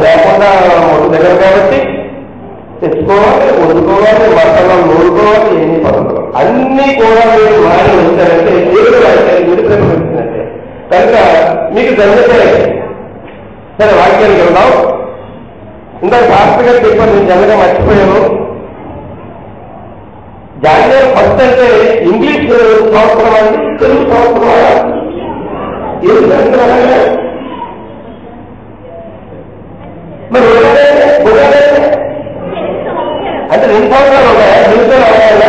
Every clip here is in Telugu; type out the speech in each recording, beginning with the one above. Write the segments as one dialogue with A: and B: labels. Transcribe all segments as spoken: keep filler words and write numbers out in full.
A: లేకుండా మొదటి దగ్గర కాబట్టి తెచ్చుకోవాలి, వండుకోవాలి, బట్టలు నూరుకోవాలి, ఎన్ని పనులు అన్నీ కూడా మీరు మారి వచ్చారంటే దేవుడు విడుదల పెట్టినట్టే. కనుక మీకు జనగలే. సరే వాక్యానికి వెళ్దాం. ఇందాక శాస్త్రి గారు చెప్పాను, నేను జనగా మర్చిపోయాను. జాన్యువరి ఫస్ట్ అంటే ఇంగ్లీష్ సంవత్సరం అండి, తెలుగు సంవత్సరం ఏం సంవత్సరం మరి అంటే రెండు సంవత్సరాలు ఉన్నాయా? నిమిషాలు ఉన్నాయా?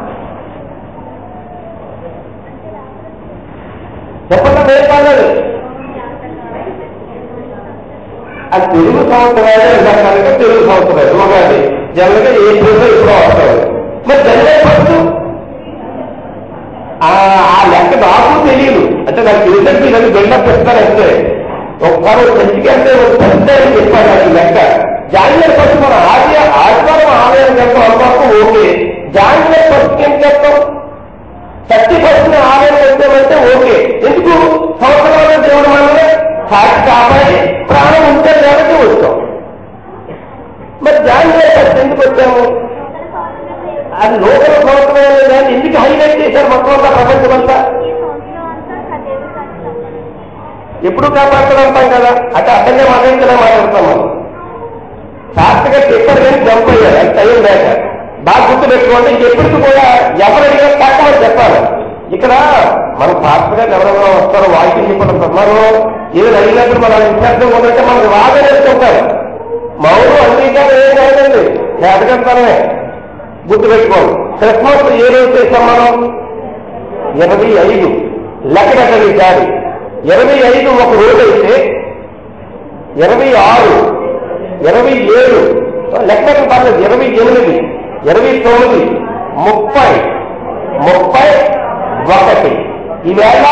A: చెప్పండి నేర్పాలి. అది తెలుగు సంవత్సరాలు కనుక తెలుగు సంవత్సరాలు ఒకటి జనరల్గా ఏ రోజు ఇప్పుడు వస్తారు. మరి జనవరి ఫస్ట్ ఆ లెక్క నాకు తెలియదు. అంటే నాకు తెలిసినట్టు ఇలాంటి బిల్డప్ చెప్తారంటే ఒకసారి చర్చికి అంటే పెద్ద చెప్పాను నాకు లెక్క. జాన్యువరి ఫస్ట్ మన ఆది ఆదివారం ఆలయం చెప్తాం అనుకోవడం ఓకే. జాన్యువరి ఫస్ట్ ఏం చెప్తాం? థర్టీ ఫస్ట్ ఆలయం చెప్తామంటే ఓకే. ఎందుకు? సంవత్సరాల దేవుడు మనల్ని సాక్షి కాపాడి ప్రాణం ఉంటే కాబట్టి వచ్చాం. మరి జాన్యువరి ఫస్ట్ ఎందుకు వచ్చాము? అది లోకల్ సంవత్సరం కానీ ఎందుకు హైలైట్ చేశారు మొత్తం అంతా ప్రపంచం అంతా? ఎప్పుడు కాపాడుతుంటాం కదా, అంటే అర్థంగా మాట్లాడుతూనే మాట్లాడుతాం మనం. శాస్త్రిగా చెప్పారు కానీ జంప్ అయ్యారు, అది టైం లేక. బాగా గుర్తు పెట్టుకోండి. ఇంకెప్పటికీ కూడా ఎవరైనా తక్కువని చెప్పాలి. ఇక్కడ మన శాస్త్రిగా ఎవరెవరో వస్తారో వాక్యం చెప్పడం మనం ఏదో అడిగినప్పుడు మన విశ్వాసం ఉందంటే మనకు వాదన వేసుకుంటారు. మౌరు అంగీకారం ఏం కాదండి, చేతకంతనమే. గుర్తు పెట్టుకోండి. క్రిస్మస్ ఏ రోజు చేస్తాం మనం? ఇరవై ఐదు లెక్క పెట్టండి ఈసారి. ఇరవై ఐదు ఒక రోజు అయితే ఇరవై ఆరు ఇరవై ఏడు లెక్క పర్లేదు, ఇరవై ఎనిమిది ఇరవై తొమ్మిది ముప్పై ముప్పై ఒకటి ఈవేళ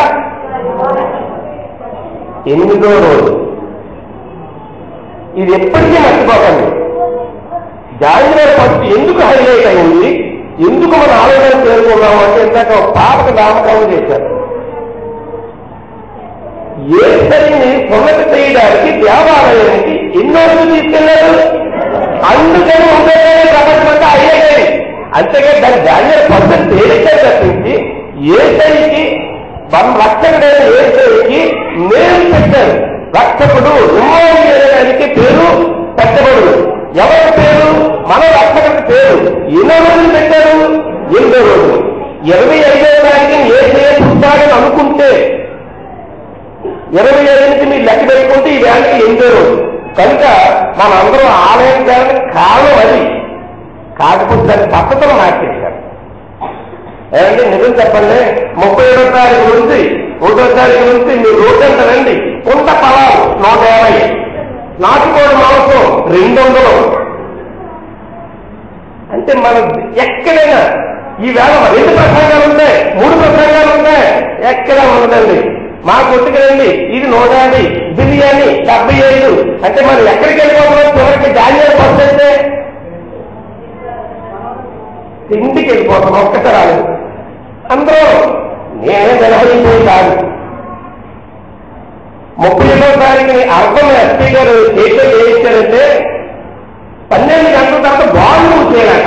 A: ఎనిమిదో రోజు. ఇది ఎప్పటికీ మర్చిపోకండి. జాన్యువరి ఫస్ట్ ఎందుకు హైలైట్ అయింది, ఎందుకు మన ఆలోచన చేరుకున్నాము అంటే ఇందాక ఒక పాపకు నామకరణం చేశారు. యేసుని పొందక చేయడానికి దేవాలయానికి ఎన్నో రోజులు తీసుకెళ్లారు. అందుకని ఉండేది ప్రపంచమంతా అయ్యేది. అంతేగా దాని జాన్యువరి ఫస్ట్ తేలిక తప్పించి యేసయ్యకి మన రక్షకుడైన యేసయ్యకి నేను పెట్టారు. రక్షకుడు ఇమ్మానుయేలుకి పేరు పెట్టబడు. ఎవరి పేరు? మన రక్షకుడి పేరు. ఎన్నో రోజులు పెట్టారు? ఎనిమిదో రోజులు. ఇరవై ఐదో తారీఖు యేసయ్య పుట్టాడని అనుకుంటే ఇరవై ఐదు నుంచి మీరు లెక్క పెట్టుకుంటే ఈ వేళకి ఎనిమిదో రోజు. కనుక మనందరూ ఆలయం చేయడానికి కారణం అది. కాకపోతే దాని పద్ధతులు మార్చేశారు. ఏమంటే నిజం చెప్పండి, ముప్పై ఏడో తారీఖు నుంచి ఒకటో తారీఖు నుంచి మీరు రోజంత రండి. కొంత పలాలు నూట యాభై, నాటుకోడి మాంసం రెండు వందలు. అంటే మనం ఎక్కడైనా ఈవేళ రెండు ప్రసంగాలు ఉంటాయి, మూడు ప్రసంగాలు ఉంటాయి, ఎక్కడ ఉండదండి. మా కొట్టుకురండి ఇది నూట యాభై, బిర్యానీ డెబ్బై ఐదు. అంటే మనం ఎక్కడికి వెళ్ళిపోతున్నాం? చివరికి జాన్యువరి ఫస్ట్ అయితే ఇంటికి వెళ్ళిపోతాం. ఒక్కసారి అందరూ నేనే జనవరి కాదు. ముప్పై ఏడో తారీఖుని అర్థం ఎస్పీ గారు చేతిలో చేయించారంటే పన్నెండు గంటల తర్వాత బాగుండు చేయాలట.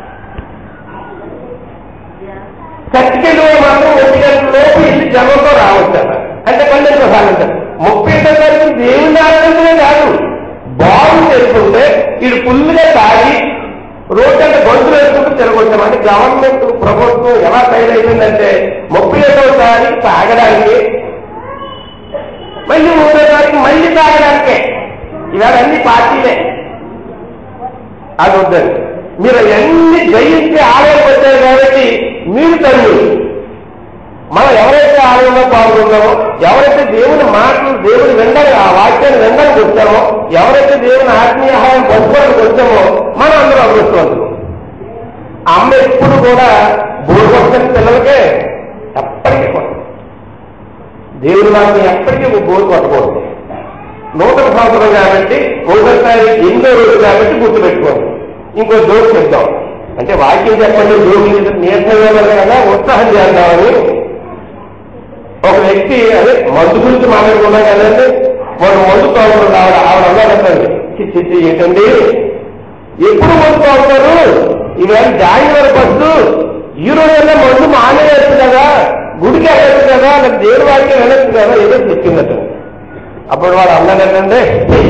A: చర్చికెళ్ళి మాత్రం ఒంటి గంటల లోపు ఇల్లు జనంతో రావచ్చట. అంటే పన్నెండు ప్రసాదించారు. ముప్పై ఏడో తారీఖు దేవుని ఆరాధనే కాదు, బాగు చేసుకుంటే వీడు ఫుల్గా తాగి రోడ్డు అంటే గొంతులు వేసుకుంటూ తిరగొచ్చాం. అంటే గవర్నమెంట్ ప్రభుత్వం ఎలా తయారైందంటే ముప్పై ఏడో తారీఖు తాగడానికి, మళ్ళీ ముప్పై తారీఖు మళ్ళీ తాగడానికే. ఇవాళ అన్ని పార్టీలే. అది వద్దండి. మీరు అన్ని జయించి ఆలయం వచ్చారు కాబట్టి మీరు తల్లి మనం ఎవరైతే ఆలయంలో పాల్గొన్నామో, ఎవరైతే దేవుని మాటలు దేవుని వినడానికి ఆ వాక్యాన్ని వినడానికి వచ్చామో, ఎవరైతే దేవుని ఆత్మీయ ఆహారం పంచుకోవడానికి వచ్చామో మనం అందరూ అదృష్టవంతులు. అమ్మ ఎప్పుడు కూడా బోరు కొట్టని పిల్లలకే ఎప్పటికీ కొట్టదు. దేవుని వాటిని ఎప్పటికీ బోరు కొట్టకూడదు. నూతన సంవత్సరం కాబట్టి ఒకసారి ఎనిమిదో రోజు కాబట్టి గుర్తుపెట్టుకోండి. ఇంకో జోక్ చెప్తాం. అంటే వాక్యం చెప్పండి, జోకి నీరసం కదా ఉత్సాహం చేద్దామని ఒక వ్యక్తి అదే మందు గురించి మాట్లాడుకున్నాం కదండి. వాడు మందు తోడు ఆవిడ ఆవిడ అన్నాడండి, చిచ్చి ఏంటండి ఎప్పుడు మందు అవుతారు ఈవేళ జాయినర్ బస్సు ఈ రోజుల్లో మందు మానేయచ్చు కదా, గుడికి వెళ్ళచ్చు కదా, లేదా దేవుడి వారికి వెళ్ళచ్చు కదా, ఏదో చెప్పిందట. అప్పుడు వాడు అన్నాడంటే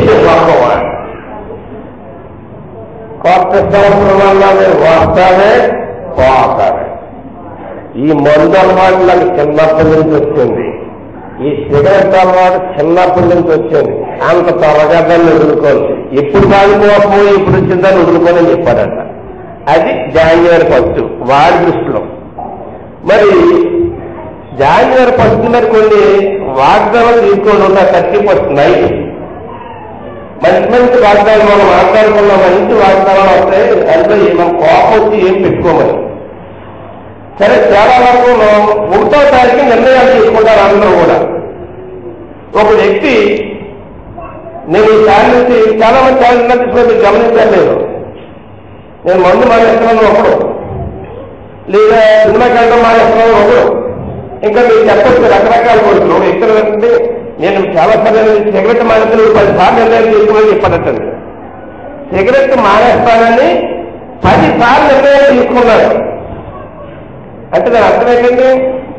A: కొత్త సంవత్సరం వల్ల మీరు వస్తారే పోతారే. ఈ మందు అలవాటు నాకు చిన్నప్పటి నుంచి వచ్చింది, ఈ సిగరెట్ అలవాటు చిన్నప్పటి నుంచి వచ్చింది. అంత త్వరగా దాన్ని వదులుకోను, ఎప్పుడు కాలిపోకపో ఇప్పుడు వచ్చిందని వదులుకోనని చెప్పాడట. అది జాన్యువరి ఫస్ట్ వాడి దృష్టిలో. మరి జాన్యువరి ఫస్ట్ మరి కొన్ని వాగ్దానాలు తీసుకోండి ఉంటాయి. థర్టీ ఫస్ట్ నైట్ మంచి మంచి వాగ్దానాలు మనం మాట్లాడుకున్న మంచి వాగ్దానాలు వస్తాయి. దాంట్లో మనం కోపం వచ్చి ఏం పెట్టుకోమని. సరే, చాలా వరకు ఒకటో తారీఖు నిర్ణయాలు తీసుకుంటారు అందరూ కూడా. ఒక వ్యక్తి, నేను ఈ ఛానల్ నుంచి చాలా మంది ఛానల్ నిర్ణయం తీసుకుని మీరు గమనించాను. లేదు నేను మందు మానేస్తున్నాను ఒకడు, లేదా సినిమా వెళ్ళడం మానేస్తున్నాను ఒకడు, ఇంకా మీరు చెప్పచ్చు రకరకాల కోరికలు. ఇక్కడ అంటే నేను చాలా సార్లు సిగరెట్ మానేస్తున్నాను పది సార్లు నిర్ణయం తీసుకోమని చెప్పనట్టండి. సిగరెట్ మానేస్తానని పది సార్లు నిర్ణయం తీసుకున్నాడు అంటే దాని అర్థం ఏంటండి?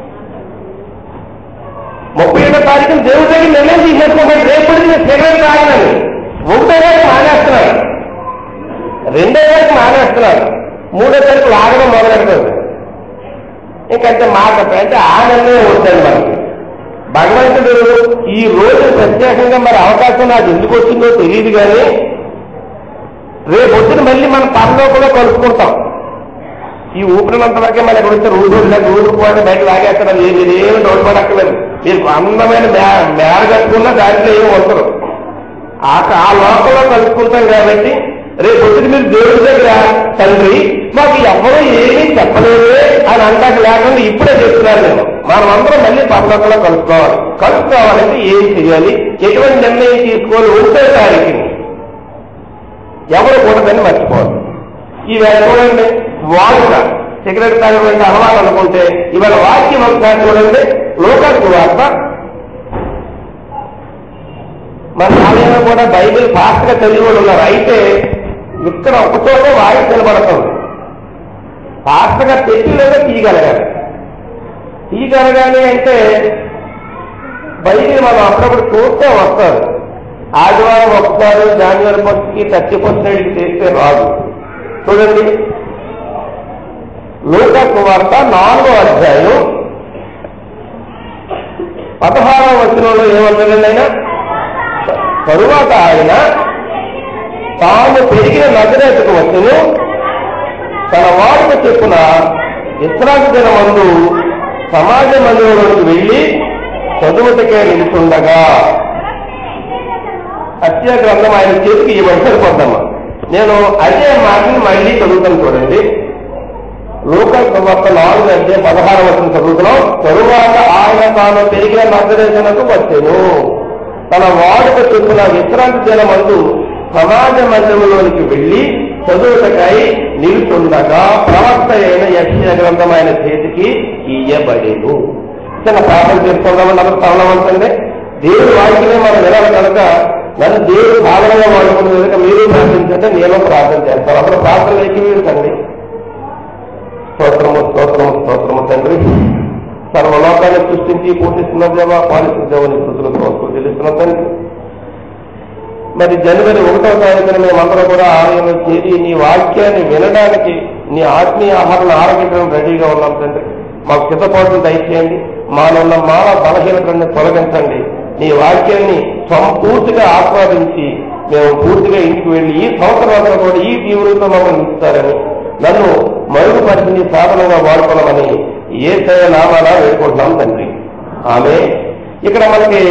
A: ముప్పై ఏడో తారీఖు దేవుడి దగ్గర నిర్ణయం తీసేసుకోండి, రేపు సిగరెట్ తాగనని. ఒకటో తారీఖు మానేస్తున్నాడు, రెండో తారీఖు మానేస్తున్నాడు, మూడో తారీఖు లాగడం మొదలెడుతుంది. ఇంకంటే మాట అంటే ఆ నిర్ణయం వద్దండి మనకి. భగవంతుడు ఈ రోజు ప్రత్యేకంగా మరి అవకాశం నాకు ఎందుకు వచ్చిందో తెలియదు, కానీ రేపు వచ్చిన మళ్ళీ మన పనిలో కూడా కలుసుకుంటాం. ఈ ఊపిరినంత వరకే మన ఎక్కడ వచ్చే రోజు ఊరు కూడా బయట లాగేస్తారు. మీరు ఏమి నోటుపడక్కలేదు, మీరు అందమైన మేర కట్టుకున్నా దాంట్లో ఏమి వస్తారు. ఆ లోకంలో కలుసుకుంటాం కాబట్టి రేపు వచ్చి మీరు దేవుడి దగ్గర తండ్రి మాకు ఎవరూ ఏమీ చెప్పలేదు అని అంటాక లేకుండా ఇప్పుడే చెప్తున్నాను నేను. మనమందరం మళ్ళీ పర్లోకంలో కలుసుకోవాలి. కలుసుకోవాలంటే ఏం చేయాలి, ఎటువంటి నిర్ణయం తీసుకోవాలి? ఒకటో తారీఖుని ఎవరు కూడదని మర్చిపోవాలి. ఈవేళ చూడండి, వాడుక సిగరెట్ తాగడానికి అలవాటు అనుకుంటే ఇవాళ వాక్యం ఒకసారి చూడండి. లోకాసు వార్త మన ఆలయంలో కూడా బైబిల్ ఫాస్ట్ గా చదివి కూడా ఉన్నారు. అయితే ఇక్కడ ఒకచోటే వాయిస్ నిలబడుతుంది. ఫాస్ట్ గా పెట్టిలేదో తీయగలగాలి. తీయగలగాలి అంటే బైబిల్ మనం అప్పుడప్పుడు చూస్తే వస్తారు. ఆదివారం వస్తారు, జాన్యువరి ఫస్ట్కి థర్టీ ఫస్ట్ నైట్కి చేస్తే రాదు. చూడండి, లోకాసు వార్త నాలుగో అధ్యాయం పదహారవ వచనంలో ఏమన్నాడండి ఆయన? తరువాత ఆయన తాను పెరిగిన నజరేతుకు వచ్చును, తన వాడుక చెప్పున విశ్రాంతి దినమందు సమాజ మందిరంలోకి వెళ్లి చదువుటకే నిలుచుండగా. హత్యా గ్రంథం ఆయన చేతికి ఈ వయసు పొందమ్మా. నేను అదే మాటని మళ్ళీ చదువుతాను చూడండి. లోకాసు వార్త నాలుగు అంటే పదహారు వచనం చదువుతున్నాం. తరువాత ఆయన తాను పెరిగిన నజరేతునకు వచ్చెను, తన వాడుక చెప్పున విశ్రాంతి దినమందు సమాజ మందిరంలోనికి వెళ్లి చదువుటకై నిలుచుండగా ప్రవక్త అయిన యెషయా గ్రంథం ఆయన చేతికి ఇయ్యబడేను. చిన్న ప్రార్థన చేసుకుందామని అందరూ తరలవంతండి. దేవుడు వాక్యమే మనం వినాలి కనుక నన్ను దేవుడు సాధనంగా వాడుకున్న కనుక మీరు ప్రార్థించంటే నేను ప్రార్థన చేస్తాను. అప్పుడు ప్రార్థన ఏకీవించండి. స్తోత్రము స్తోత్రము స్తోత్రము తండ్రి, సర్వలోకాన్ని సృష్టించి పోషిస్తున్న దేవా, పాలిస్తున్న దేవుని స్థుతులు స్తోత్రం తెలుస్తున్న తండ్రి. మరి జనవరి ఒకటో తారీఖున మేమందరం కూడా ఆలయంలో చేరి నీ వాక్యాన్ని వినడానికి, నీ ఆత్మీయ ఆహారాన్ని ఆరగించడానికి రెడీగా ఉన్నాం తండ్రి. మాకు సిద్ధపాటును దయచేయండి. మానున్న మాన బలహీనతలను తొలగించండి. నీ వాక్యాన్ని సంపూర్తిగా ఆస్వాదించి మేము పూర్తిగా ఇంటికి వెళ్ళి ఈ సంవత్సరాలతో కూడా ఈ తీవ్రతో మమ్మల్ని ఇస్తారని, నన్ను మరుగుపరిచి సాధనంగా వాడుకోవమని యేసయ్య నామాన వేడుకుంటున్నాం తండ్రి. ఆమె ఇక్కడ మనకి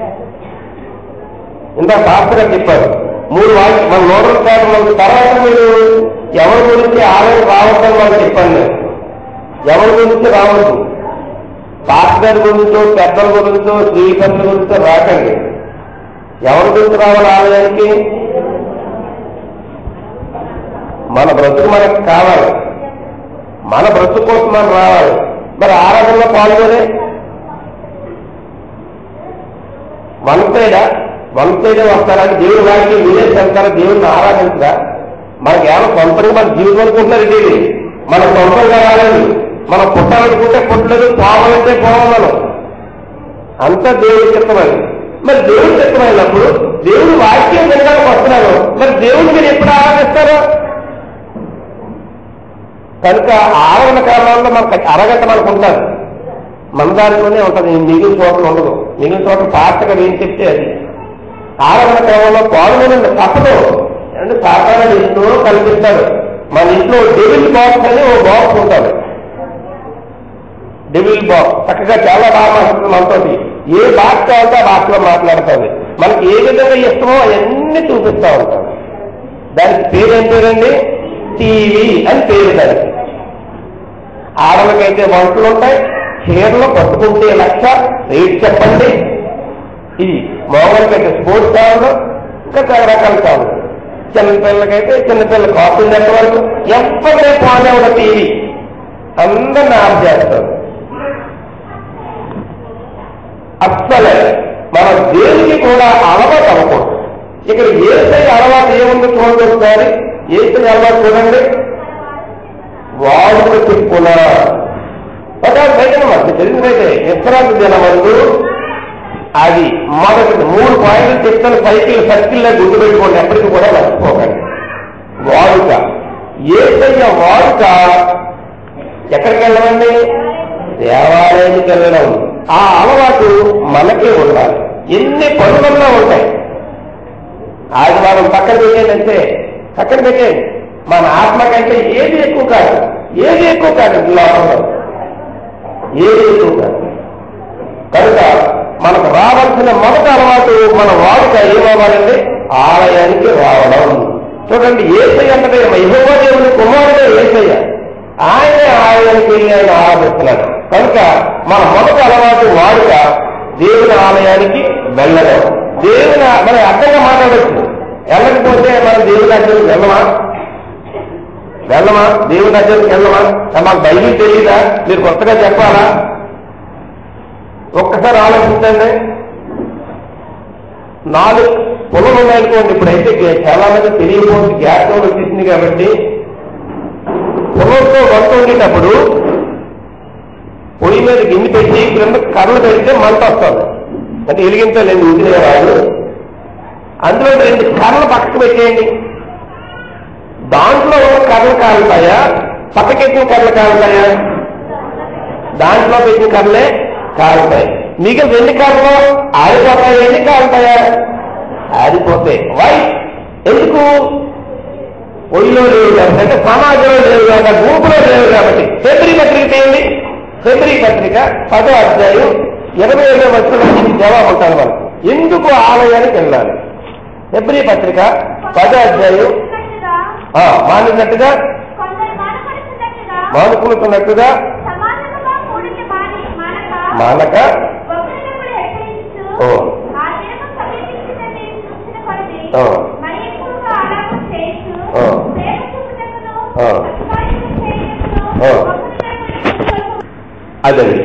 A: ఇంత శాస్త్రంగా చెప్పారు. మూడు వాక్య మన నోడల్ శాఖ తర్వాత మీరు ఎవరి గురించి ఆలయం రావద్దని మనం చెప్పాను. నేను ఎవరి గురించి రావద్దు, పాస్టర్ గురించో పెద్దల గురించో శ్రీకర్ల గురించో రాకండి. ఎవరి గురించి రావాలి ఆలయానికి? మన బ్రతుకు మనకు కావాలి, మన బ్రతుకు కోసం మనం రావాలి. మరి ఆరాధనలో పాల్గొనే వన్ సైడా వన్ సైడే వస్తారని దేవుడి వాక్యం వినేసి వెళ్తారా, దేవుడిని ఆరాధించరా? మనకి ఏమైనా సొంతంగా మన జీవితం అనుకుంటున్నారు ఇది, మన సొంతంగా రాలేదు. మనం పుట్టాలనుకుంటే పుట్టలేదు, పోవాలంటే పోవాలి. మనం అంతా దేవుడి చిత్తమని. మరి దేవుడి చిత్తమైనప్పుడు దేవుడి వాక్యం వినడానికి వస్తున్నాను, మరి దేవుడిని మీరు ఎప్పుడు ఆరాధిస్తారో? కనుక ఆరాధన కాలంలో మనకు అరగంట మనకు ఉంటారు, మన దాంట్లోనే ఉంటుంది, మిగిలిన చోట్ల ఉండదు. మిగిలిన చోట్ల పాటగా ఏం చెప్తే అది. ఆరాధన క్రమంలో పాల్గొనండి, తప్పదు. అంటే సాధారణ ఇంట్లో కల్పిస్తాడు. మన ఇంట్లో డెవిల్ బాక్స్ అని ఓ బాక్స్ ఉంటుంది, డెవిల్ బాక్స్. చక్కగా చాలా బాగా మాట్లాడుతుంది మనతో. ఏ బాక్స్ కావాలంటే ఆ బాక్స్ లో మాట్లాడుతుంది. మనకి ఏ విధంగా ఇష్టమో అవన్నీ చూపిస్తూ ఉంటాం. దానికి పేరు ఏం పేరండి? టీవీ అని పేరు దానికి. ఆడలకైతే వంటలు ఉంటాయి, చీరలు పట్టుకుంటే లక్ష, రేట్ చెప్పండి. ఇది మగవాళ్ళకైతే స్పోర్ట్స్ కావాలి, ఇంకా చాలా రకాలు కావాలి. చిన్నపిల్లలకైతే చిన్నపిల్లల కాపులు నెట్వర్క్, ఎప్పటికీ పోనే ఉన్న టీవీ అందరిని ఆఫ్ చేస్తారు. అస్సలే మన దేవుడికి కూడా అలవాటు అవ్వకూడదు. ఇక్కడ ఏసై అలవాటు ఏముందో చూడండి ఒకసారి. ఏసై అలవాటు చూడండి, వాడుక చెప్పుకున్నా బయట మనకి తెలిసిందైతే విశ్రాంతి దినమందు అది మొదటి మూడు పాయింట్లు చెప్తాను. సైకిల్ సర్కిల్లో గుర్తుపెట్టుకోండి, ఎప్పటికీ కూడా మర్చిపోకండి. వాడుక, ఏసయ్య వాడుక ఎక్కడికి వెళ్ళమండి? దేవాలయానికి వెళ్ళడం. ఆ అలవాటు మనకే ఉండాలి. ఎన్ని పనులన్నా ఉంటాయి. ఆదివారం పక్కన పెట్టేదంటే పక్కన పెట్టేది. మన ఆత్మ కంటే ఏది ఎక్కువ కాదు, ఏది ఎక్కువ కాదు లోకంలో, ఏది ఎక్కువ కాదు. కనుక మనకు రావాల్సిన మొదటి అలవాటు మన వాడుక ఏమవ్వాలండి? ఆలయానికి రావడం. చూడండి, ఏసయ్య అంటే యెహోవా దేవుని కుమారుడే ఏసయ్య. ఆయనే ఆలయానికి వెళ్ళి ఆయన ఆరాధిస్తున్నాడు. కనుక మన మొదటి అలవాటు వాడుక దేవుని ఆలయానికి వెళ్ళడం. దేవుని మనం అర్థంగా మాట్లాడవచ్చు. వెళ్ళకపోతే మనం దేవుని అర్థం వెళ్ళమా వెళ్ళమా దేవుని అర్థంకి వెళ్ళమా? మాకు బైబిల్ తెలియదా? మీరు కొత్తగా చెప్పాలా? ఒక్కసారి ఆలోచించండి. నాలుగు పొలం ఉన్నాయనుకోండి. ఇప్పుడైతే చాలా మంది తెలియకపోతే గ్యాస్ స్టవ్ వచ్చేసింది కాబట్టి పొలంతో వంట ఉండేటప్పుడు పొయ్యి మీద గిన్నె పెట్టి క్రింద కర్రలు పెడితే మంట వస్తుంది. అంటే వెలిగించలేదు, ఉదిలే రాదు. అందులో రెండు కర్రలు పక్కకు పెట్టేయండి. దాంట్లో ఉన్న కర్రలు కాలుతాయా, పక్కకెట్టిన కర్రలు కాలుతాయా? దాంట్లో పెట్టిన కర్రలే కాలుతాయి. మిగిలిన ఎన్ని కర్రలు ఆరిపోతాయి, ఎన్ని కాలుతాయా? ఆరిపోతాయి. వై? ఎందుకు? ఒళ్ళో లేవు కాబట్టి, అంటే సమాజంలో లేవు కాబట్టి, గ్రూపులో లేవు కాబట్టి. ఫిబ్రవరి పత్రిక చేయండి. ఫిబ్రవరి పత్రిక పదో అధ్యాయం ఇరవై ఏడో వచ్చిన జవాబు ఉంటాను మనం. ఎందుకు ఆలయానికి వెళ్ళాలి? ఫిబ్రవరి పత్రిక పదో అధ్యాయం మానినట్టుగా మానుకున్నట్టుగా మానక అదండి.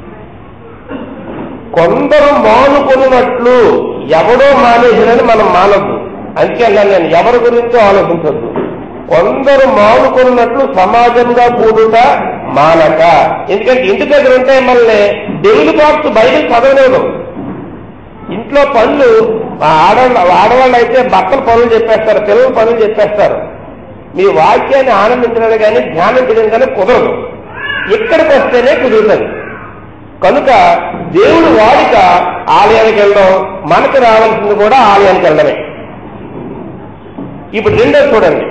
A: కొందరు మానుకున్నట్లు ఎవడో మానేసినని మనం మానద్దు. అందుకే అన్నాను నేను, ఎవరి గురించో ఆలోచించద్దు. కొందరు మానుకున్నట్లు సమాజంగా కూడుట మానక. ఎందుకంటే ఇంటి దగ్గర ఉంటే మళ్ళీ డెయిలీ బాక్స్ బయటకు చదవలేదు. ఇంట్లో పనులు ఆడవాళ్ళు ఆడవాళ్ళు అయితే భర్తల పనులు చెప్పేస్తారు, పిల్లల పనులు చెప్పేస్తారు. మీ వాక్యాన్ని ఆనందించడం కానీ ధ్యానించడం కానీ కుదరదు. ఇక్కడికి వస్తేనే కుదురుతుంది. కనుక దేవుడు వాడిక ఆలయానికి వెళ్ళడం, మనకు రావాల్సింది కూడా ఆలయానికి వెళ్ళడమే. ఇప్పుడు రెండో చూడండి,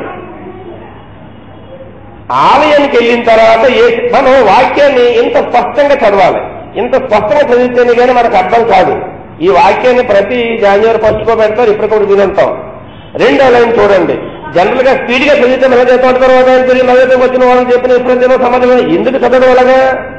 A: ఆలయానికి వెళ్ళిన తర్వాత ఏ మనం వాక్యాన్ని ఇంత స్పష్టంగా చదవాలి. ఇంత స్పష్టంగా చదివితేనే కానీ మనకు అర్థం కాదు. ఈ వాక్యాన్ని ప్రతి జాన్యువరి ఫస్ట్ కో పెడతారు, ఇప్పుడు కూడా వినంటాం. రెండో లైన్ చూడండి. జనరల్ గా స్పీడ్ గా చదివితే మన చేత తర్వాత నవ్వుతూ వచ్చిన వాళ్ళని చెప్పిన ఎప్పుడైనా సమాధానం ఎందుకు చదవడం వల్లగా?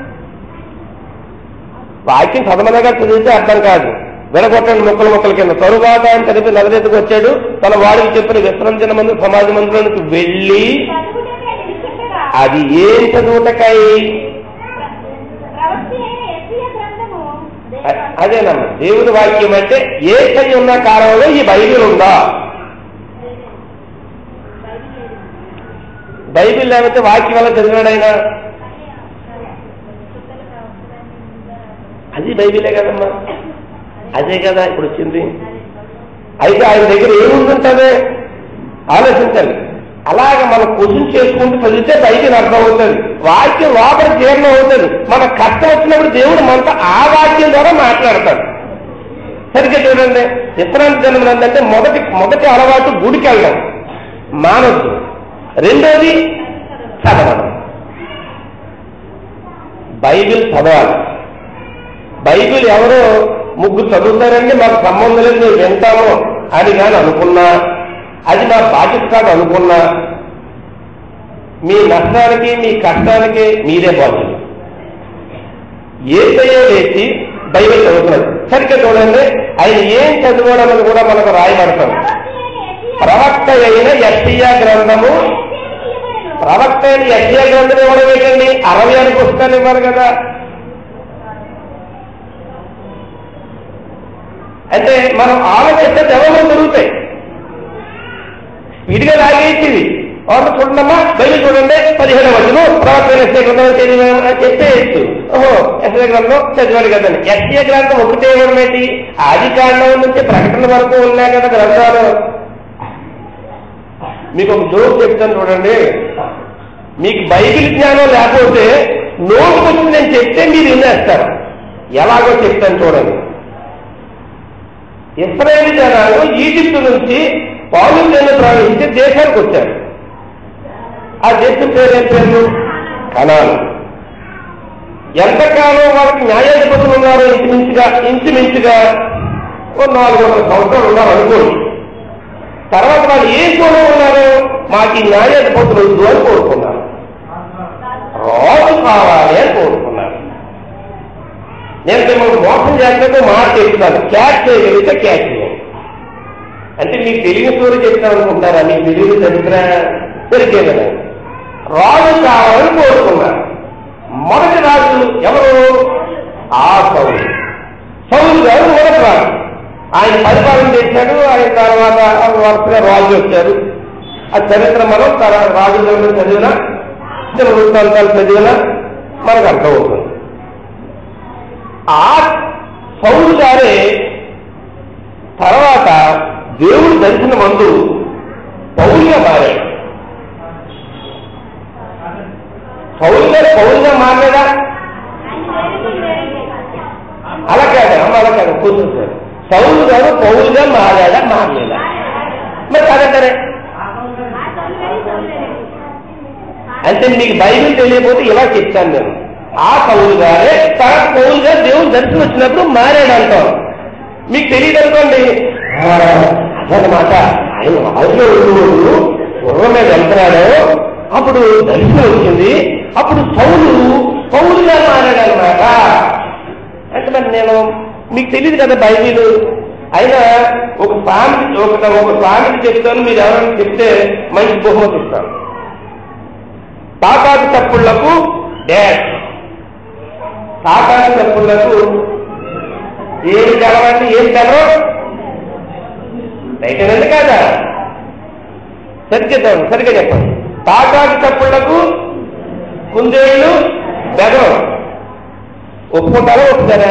A: వాక్యం చదవనగా చదివితే అర్థం కాదు. విడగొట్టండి ముక్కలు ముక్కల కింద. తరువాత ఆయన చదివి నగరెత్తుకు వచ్చాడు. తన వాడికి చెప్పిన విశ్రాంతిన మంది సమాజ మందిరానికి వెళ్ళి అది ఏం చదువుటకై అదేనమ్మా దేవుని వాక్యం అంటే యేసయ్య ఉన్న కాలంలో ఈ బైబిల్ ఉందా? బైబిల్ లేకపోతే వాక్యం వల్ల చదివాడు ఆయన. అది బైబిలే కదమ్మా, అదే కదా ఇప్పుడు వచ్చింది. అయితే ఆయన దగ్గర ఏముంటుంటే ఆలోచించాలి. అలాగ మనం క్వశ్చన్ చేసుకుంటూ చదివితే బైబిల్ అర్థం అవుతుంది, వాక్యం లోపల జీర్ణం అవుతుంది. మన కష్టం వచ్చినప్పుడు దేవుడు మనతో ఆ వాక్యం ద్వారా మాట్లాడతాడు. సరిగ్గా చూడండి, విశ్రాంతి జన్మం ఏంటంటే మొదటి మొదటి అలవాటు గుడికి వెళ్ళడం మానొద్దు, రెండోది చదవడం. బైబిల్ చదవాలి. బైబిల్ ఎవరో ముగ్గురు చదువుతారండి మాకు సంబంధం లేదు మేము వింటాము అని కానీ అనుకున్నా, అది మా బాధ్యత కాదు అనుకున్నా, మీ నష్టానికి మీ కష్టానికి మీరే బాధ్యులు. యేసయ్య లేచి బైబిల్ చదువుతున్నారు. సరిగ్గా చూడండి, ఆయన ఏం చదవడం కూడా మనకు రాయబడతాం. ప్రవక్త అయిన యెషయా గ్రంథము, ప్రవక్త అయిన యెషయా గ్రంథం ఇవ్వడం ఏంటండి? అరవై ఆరు పుస్తకాలు ఇవ్వరు కదా. అంటే మనం ఆలోచిస్తే జవాబులు దొరుకుతాయి. విడిగా లాగేసింది వాళ్ళు చూడమ్మా బయలు చూడండి పదిహేను వచనం ప్రవక్త యెషయా గ్రంథం చెప్పేయచ్చు. ఓహో యెషయా గ్రంథం చదివాడు కదండి. యెషయా గ్రంథం ఒకటే ఇవ్వడమేంటి? ఆది కాండం నుంచి ప్రకటన వరకు ఉన్నాయి కదా గ్రంథాలు. మీకు ఒక జోక్ చెప్తాను చూడండి. మీకు బైబిల్ జ్ఞానం లేకపోతే నోటు వచ్చి నేను చెప్తే మీరు వినేస్తారు. ఎలాగో చెప్తాను చూడండి. ఇశ్రాయేలు జనాలు ఈజిప్టు నుంచి పౌలు చేను ప్రవేశించి దేశానికి వచ్చారు. ఆ దేశం పేరు ఏం పేరు? కనాను. ఎంతకాలం వాళ్ళకి న్యాయాధిపతులు ఉన్నారు? ఇంచుమించుగా ఇంచుమించుగా ఓ నాలుగు వందల సంవత్సరాలు ఉన్నారు అనుకోండి. తర్వాత వాళ్ళు ఏం కోరుకున్నారు? మాకు ఈ న్యాయాధిపతులు వద్దు అని కోరుకున్నారు, రాజు కావాలి అని కోరుకున్నారు. నేను మిమ్మల్ని మోసం చేస్తే మాట చెప్తాను, క్యాచ్ చేయగలిగితే క్యాచ్ చేయండి. అంటే మీకు తెలియని స్టోరీ చెప్తాను అనుకుంటారా? మీకు తెలియని చరిత్ర తెలిసేదని రాజు కావాలని కోరుకున్నారు. మొదటి రాజు ఎవరు? ఆ సౌలు. సౌలు గారు మొదటి రాజు. ఆయన పరిపాలన చేశాడు. ఆయన తర్వాత వరుసగా రాజు వచ్చారు. ఆ చరిత్ర మనం రాజు చదివినా చిన్న వృత్తాంతాలు చదివినా మనకు అర్థమవుతుంది. ఆ సౌలు గారే తర్వాత దేవుడు దర్శన మందు పౌలుగా మారాడు. సౌలు గారు పౌలుగా మారలేదా? అలా కాదు అమ్మ, అలా కాదు కూర్చుంటారు. సౌలు గారు పౌలుగా మారాడా మారలేదా? మరి కాదంటారే. అంటే మీకు బైబిల్ తెలియకపోతే ఇలా చెప్తాను నేను. ఆ పౌలు గారే తన పౌలు గారు దేవుడు దర్శనం వచ్చినప్పుడు మారాడు అంటాం. మీకు తెలియదు అనుకోండి. అదనమాట ఆయన రాజులో ఉండు గుర్రం మీద వెళ్తున్నాడు, అప్పుడు దర్శనం వచ్చింది, అప్పుడు సౌలు పౌలుగా మారాడు అనమాట. అంటే మరి నేను మీకు తెలియదు కదా బైబిల్. అయినా ఒక సామెత ఒక ఒక సామెత చెప్తాను, మీరు ఎవరైనా చెప్తే మంచి బహుమతి ఇస్తాను. తాకాటి తప్పుళ్లకు డాష్, తాకాటి తప్పుళ్లకు ఏమి తెలవండి? ఏం తెలవు? రైతేనండి కాదా? సరిగ్గా సరిగ్గా చెప్పండి. తాకాటి తప్పుళ్లకు కుందేళ్లు బెదరం. ఒప్పుకుంటారా ఒప్పుతారా?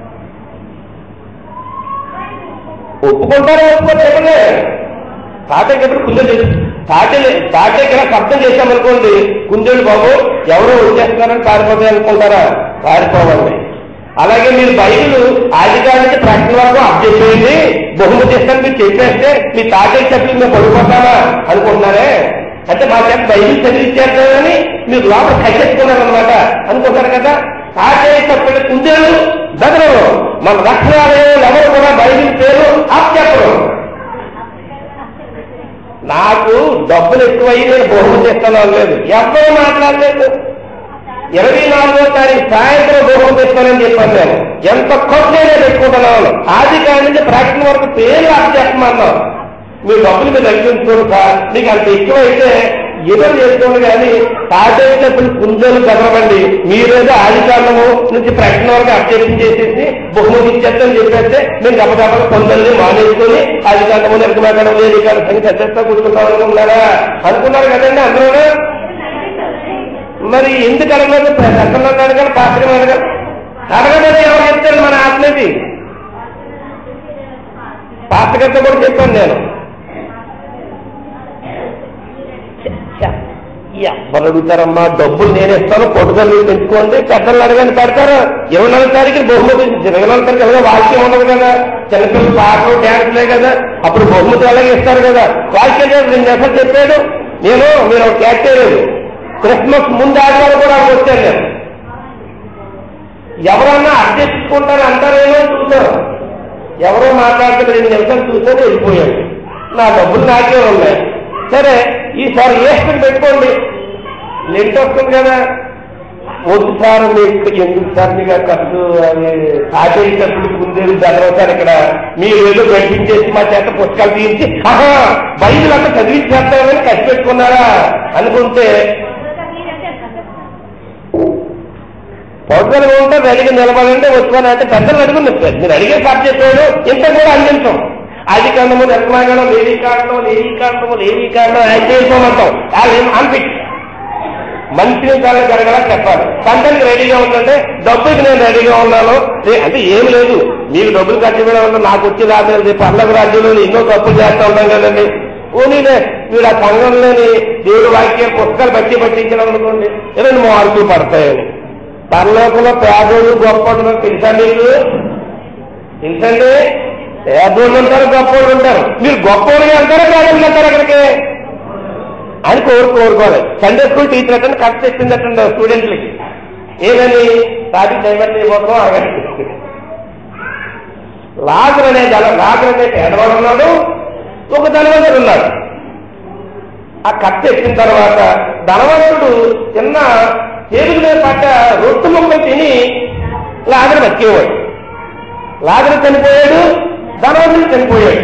A: ఒప్పుకుంటారా ఒప్పుకోరు చెప్పండి. తాటకి ఎప్పుడు కుందేలు తాటే తాటకి ఇలా శబ్దం చేశామనుకోండి, కుందేళ్ళు బాబు ఎవరో వచ్చేస్తున్నారని పారిపోతాయి అనుకుంటారా? పారిపోవండి. అలాగే మీరు బైబిల్ ఆదికాండం ప్రకటన వరకు అప్డేట్ చేయండి, బహుమతి ఇస్తాను మీరు చెప్పేస్తే మీ తాటకి చెప్పి మేము పడిపోతామా అనుకుంటున్నారే? అంటే మా చేత బైబిల్ చదివించేస్తారని మీరు లోపల కట్టేసుకున్నారనమాట అనుకుంటారు కదా. తాటకి చెప్పండి కుందేళ్ళు బెదరవు. మన రక్షణాలయం ఎవరు కూడా బైబిల్ పేరు ఆప్ చెప్పరు. నాకు డబ్బులు ఎక్కువయ్యి నేను బహుమతి ఇస్తాను అనలేదు, ఎవరూ మాట్లాడలేదు. ఇరవై నాలుగో తారీఖు సాయంత్రం బహుమతి ఇస్తానని చెప్పాను నేను. ఎంత ఖర్చైనా పెట్టుకుంటున్నాను. ఆది కాడి నుంచి ప్రకటన వరకు పేరు ఆప్ చెప్పమన్నాను. మీరు డబ్బులు మీరు తగ్గించుకోరు సార్, మీకు అంత ఎక్కువైతే ఎదురు చేసుకోండి కానీ తాటేసినప్పుడు కుంజలు కదలబండి. మీరేదో ఆదికాండము నుంచి ప్రకటన వరకు అప్డేషన్ చేసేసి బహుమతి ఇచ్చేస్తామని చెప్పేస్తే మేము గప్పగప్పగా కొందరిని మానేసుకొని ఆదికాండము నిర్గమాకాండం లేని కాదు సంగతి చర్చస్తా కూర్చుంటాం అనుకున్నారా? అనుకున్నారు కదండి అందరూ. మరి ఎందుకు అడగలేదు? ప్రకటనలో అడగాలి, పాత్రం అడగాలి. అడగలేదు ఎవరు చెప్తారు? మన ఆత్మది పాత్రకర్త కూడా చెప్పాను నేను. ఎవరు అడుగుతారమ్మా? డబ్బులు నేను ఇస్తాను, కొట్టుదలు పెంచుకోండి, పెద్దలు అడగని పెడతారు. ఇరవై నాలుగు తారీఖు బహుమతి ఇరవై నాలుగు తారీఖు ఎలాగో వాక్యం ఉండదు కదా, చిన్నపిల్లలు పాటలు డ్యాన్స్లే కదా, అప్పుడు బహుమతి అలాగే ఇస్తారు కదా. వాక్యం రెండు అసలు చెప్పాడు నేను, మీరు క్యాచ్ చేయలేదు. క్రిస్మస్ ముందు ఆదివారం కూడా వచ్చాను నేను. ఎవరన్నా అర్థించుకుంటారు అంటారేమో చూసాను. ఎవరో మాట్లాడితే రెండు నిమిషాలు చూసాను, వెళ్ళిపోయాడు. నా డబ్బులు నాకే ఉన్నాయి. సరే ఈసారి ఏసుకుని పెట్టుకోండి, లెంట్ వస్తుంది కదా. వద్దు సార్ మీకు ఎందుకు సార్ మీకు ఖర్చు అది ఆచరించినప్పుడు కుందేలు చదవతారు ఇక్కడ, మీరు ఏదో గడిపించేసి మా చేత పుస్తకాలు తీయించి ఆహా బైబిల్ అంతా చదివించేస్తామని ఖర్చు పెట్టుకున్నారా అనుకుంటే పౌరులుగా ఉంటే రెడీగా నిలబడంటే వచ్చుకొని అంటే పెద్దలు అడుగుంది. మీరు అడిగే సార్ చెప్పాడు ఇంత కూడా అందించాం. ఆది కాండము నిర్మాణం లేవీ కాండము లేవీ కాండము లేవీ కాండం ఆయన చేసుకోమంటాం. వాళ్ళు అనిపించి మంచిని చాలా జరగలా చెప్పాలి. పంటకి రెడీగా ఉందంటే డబ్బుకి నేను రెడీగా ఉన్నాను అంటే ఏమి లేదు. మీకు డబ్బులు ఖర్చు పెట్టడం నాకు వచ్చి రాలేదు. పర్లకు రాజ్యంలో ఎన్నో తప్పులు చేస్తూ ఉంటాం కదండి. ఓనీలే వీడు ఆ సంఘంలోని దేవుడు వాక్యం పుస్తకాలు బట్టి పట్టించడం అనుకోండి ఏదైనా మార్కులు పడతాయని. పరలోకంలో పేదోళ్ళు గొప్పలు తెలుసా మీకు? తెలుసండి. పేదోళ్ళు ఉంటారు, గొప్పవాళ్ళు ఉంటారు. మీరు గొప్పవాళ్ళు అంటారా పేదోళ్ళు అంటారు అక్కడికి అని కోరు కోరుకోవాలి. సండే స్కూల్ టీచర్ అంటే ఖర్చు తెచ్చిందటండి స్టూడెంట్లకి. ఏదని రాజు డైవర్ట్ అయిపోతున్నాం అడగండి. లాజరు అనే జల లాజరు అనే పేదవాడు ఉన్నాడు, ఒక ధనవంతుడు ఉన్నాడు. ఆ ఖర్చు ఎక్కిన తర్వాత ధనవంతుడు చిన్న టేబుల్ మీద పడ్డ రొట్టు ముక్కలు తిని లాజరు బతికేవాడు. లాజరు చనిపోయాడు, ధనవంతుడు చనిపోయాడు.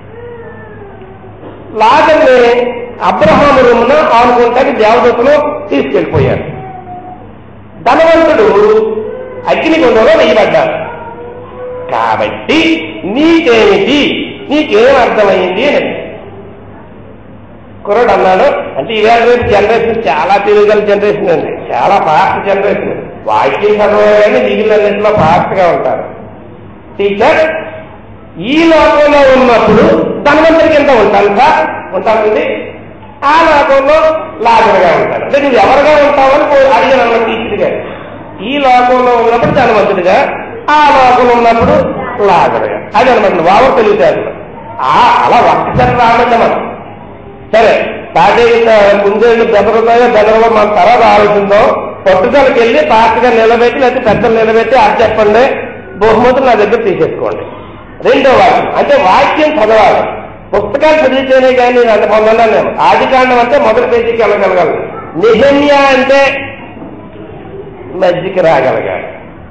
A: లాజర్ని అబ్రహాము రూమున ఆనుకుంటానికి దేవదూతలు తీసుకెళ్లిపోయారు. ధనవంతుడు అగ్ని గుండంలో వేయబడ్డాడు. కాబట్టి నీకేమిటి, నీకేం అర్థమైంది అని కుర్రాడు అన్నాడు. అంటే ఇవాళ రేపు జనరేషన్ చాలా తెలియగల జనరేషన్ అండి, చాలా ఫాస్ట్ జనరేషన్. వాక్యం చదవగానే మిగిలినన్నింటిలో ఫాస్ట్ గా ఉంటారు. టీచర్ ఈ లోకంలో ఉన్నప్పుడు ధనవంతుడి కింద ఉంటాను సార్, ఉంటానండి. ఆ లోకంలో లాజరుగా ఉంటాను. అంటే నువ్వు ఎవరుగా ఉంటావని అడిగిన అన్న టీచర్ గారు. ఈ లోకంలో ఉన్నప్పుడు ధనవంతుడిగా, ఆ లోకంలో ఉన్నప్పుడు లాజరుగా. అది అనమాట వారు తెలియదు. అలా ఒక్కసారి రామండి మనం. సరే తాటే కుందేళ్ళు బెదరుతాయో బెదరలో మన తర్వాత ఆలోచిందాం. పట్టుదలకి వెళ్ళి పార్టీగా నిలబెట్టి లేకపోతే పెద్దలు నిలబెట్టి అది చెప్పండి, బహుమతులు నా దగ్గర తీసేసుకోండి. రెండో వాక్యం అంటే వాక్యం చదవాలి. పుస్తకాలు చదివితేనే కానీ నేను అంత పొందన్నాను నేను. ఆదికాండం అంటే మొదటి పేజీకి వెళ్ళగలగాలి. నెహెమ్యా అంటే మధ్యకి రాగలగాలి.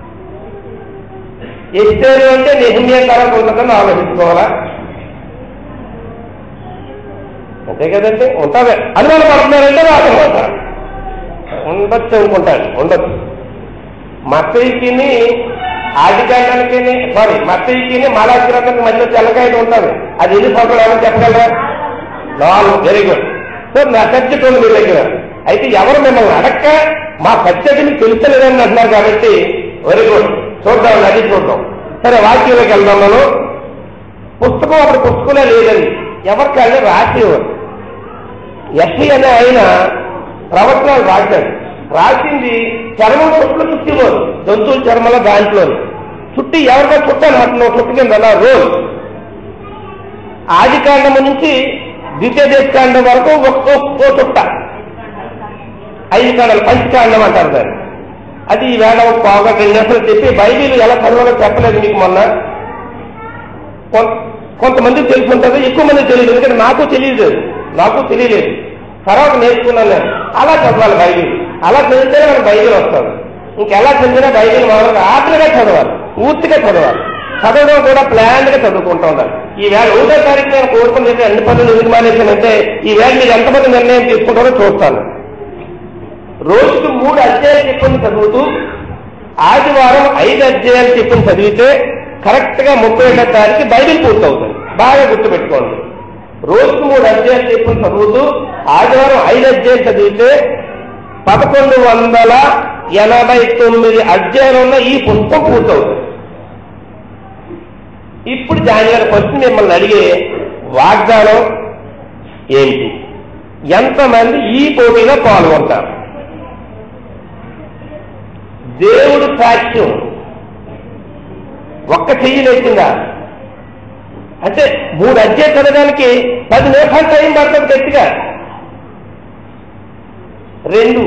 A: ఎస్తేరు అంటే నెహెమ్యా తర్వాత ఉంటుందని ఆలోచించుకోవాలా? అంతే కదండి. ఉంటుంది అనుమాన పడుతున్నారంటే వాళ్ళు పోతారు. ఉండొచ్చు అనుకుంటాడు, ఉండొచ్చు. మత్తయికి ఆదికాండానికి సారీ మత్తయికి మాలాగ్రంథానికి మధ్య తెల్లకాయ ఉంటుంది. అది ఎన్ని సంవత్సరాలు ఏమని చెప్పగలరా? నాలుగు. Very good. సో నా సబ్జెక్ట్ ఉంది మీ దగ్గర. అయితే ఎవరు మిమ్మల్ని అడక్క మా సబ్జెక్ట్ మీకు తెలుసలేదని అంటున్నారు కాబట్టి వెరీ గుడ్. చూద్దాం, అది చూద్దాం. సరే వాక్యంలోకి వెళ్దాం. మనం పుస్తకం అప్పుడు పుస్తకంలో లేదండి, ఎవరికైనా రాసేవారు. ఎస్సీ అనే ఆయన ప్రవచనాలు రాశాడు. రాసింది చర్మం చుట్టూ చుట్టివారు, జంతువుల చర్మల దాంట్లో చుట్టి ఎవరికో చుట్టాను అట్లా చుట్టు కింద అలా రోజు ఆదికాండము నుంచి ద్వితీయ దేశకాండం వరకు ఒక్కో చుట్ట, ఐదు కాండాలు పంచకాండం అంటారు దాన్ని. అది ఈ వేళ బాగా రెండు నిమిషాలు చెప్పి బైబిల్ ఎలా చదవాలో చెప్పలేదు మీకు మొన్న. కొంతమందికి తెలిసి ఉంటుంది, ఎక్కువ మంది తెలియదు. ఎందుకంటే నాకు తెలియదు, నాకు తెలియలేదు. తర్వాత నేర్చుకున్నాను నేను. అలా చదవాలి బైబిల్. అలా చదివితేనే మనకు బైబిల్ వస్తుంది. ఇంకెలా చదివినా బైబిల్ మామూలుగా ఆటలుగా చదవాలి, పూర్తిగా చదవాలి. చదవడం కూడా ప్లాన్ గా చదువుకుంటూ ఉండాలి. ఈవేళ ఒకటో తారీఖు నేను కోరుకునేది అన్ని పనులు ఎందుకు మానేశానంటే ఈవేళ మీరు ఎంతమంది నిర్ణయం తీసుకుంటారో చూస్తాను. రోజుకు మూడు అధ్యాయాలు చెప్పుని చదువుతూ ఆదివారం ఐదు అధ్యాయాలు చెప్పుని చదివితే కరెక్ట్ గా ముప్పై ఒకటో తారీఖు బైబిల్ పూర్తవుతుంది. బాగా గుర్తుపెట్టుకోండి. రోజుకు మూడు అధ్యాయాలు చెప్పుని చదువుతూ ఆదివారం ఐదు అధ్యాయాలు చదివితే పదకొండు వందల ఎనభై తొమ్మిది అధ్యాయాలు ఉన్న ఈ పుస్తకం పూర్తవుతుంది. ఇప్పుడు జనవరి ఫస్ట్ మిమ్మల్ని అడిగే వాగ్దానం ఏంటి? ఎంతమంది ఈ పోటీలో పాల్గొంటారు? దేవుడు సాక్ష్యం ఒక్క చెయ్యి లేచిందా అంటే మూడు అధ్యాయం చదవడానికి పది నిమిషాలు టైం పడుతుంది గట్టిగా. రెండు,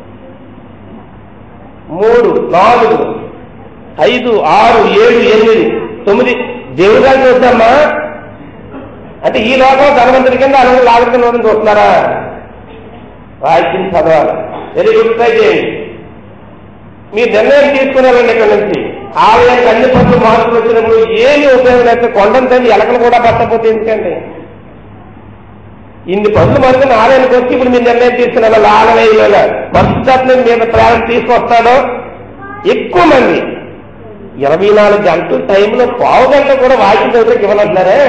A: మూడు, నాలుగు, ఐదు, ఆరు, ఏడు, ఎనిమిది, తొమ్మిది దేవుడు గారు చూద్దామా అంటే ఈ లోకం ధనవంతుడి కింద అలాగే లాగరికం చూస్తున్నారా? రాయించింది చదవాలి. వెరీ గుడ్, ట్రై చేయండి. మీరు నిర్ణయం తీసుకున్నారండి. ఇక్కడ నుంచి ఆలయానికి అన్ని పనులు మార్పులు వచ్చినప్పుడు ఏమి ఉపయోగం లేదు. కొండను తల్లి ఎలకలు కూడా పట్టకపోతే ఎందుకండి? ఇన్ని పనులు మనకు ఆలయానికి వచ్చి ఇప్పుడు మీరు నిర్ణయం తీసుకున్నారు ఆలయంలో పరిశుద్ధాత్మ మీద ప్రాణం తీసుకొస్తాడో ఎక్కువ మంది ఇరవై నాలుగు గంటల టైంలో పావు గంట కూడా వాక్యం చదివితే ఇవ్వనంటున్నారే.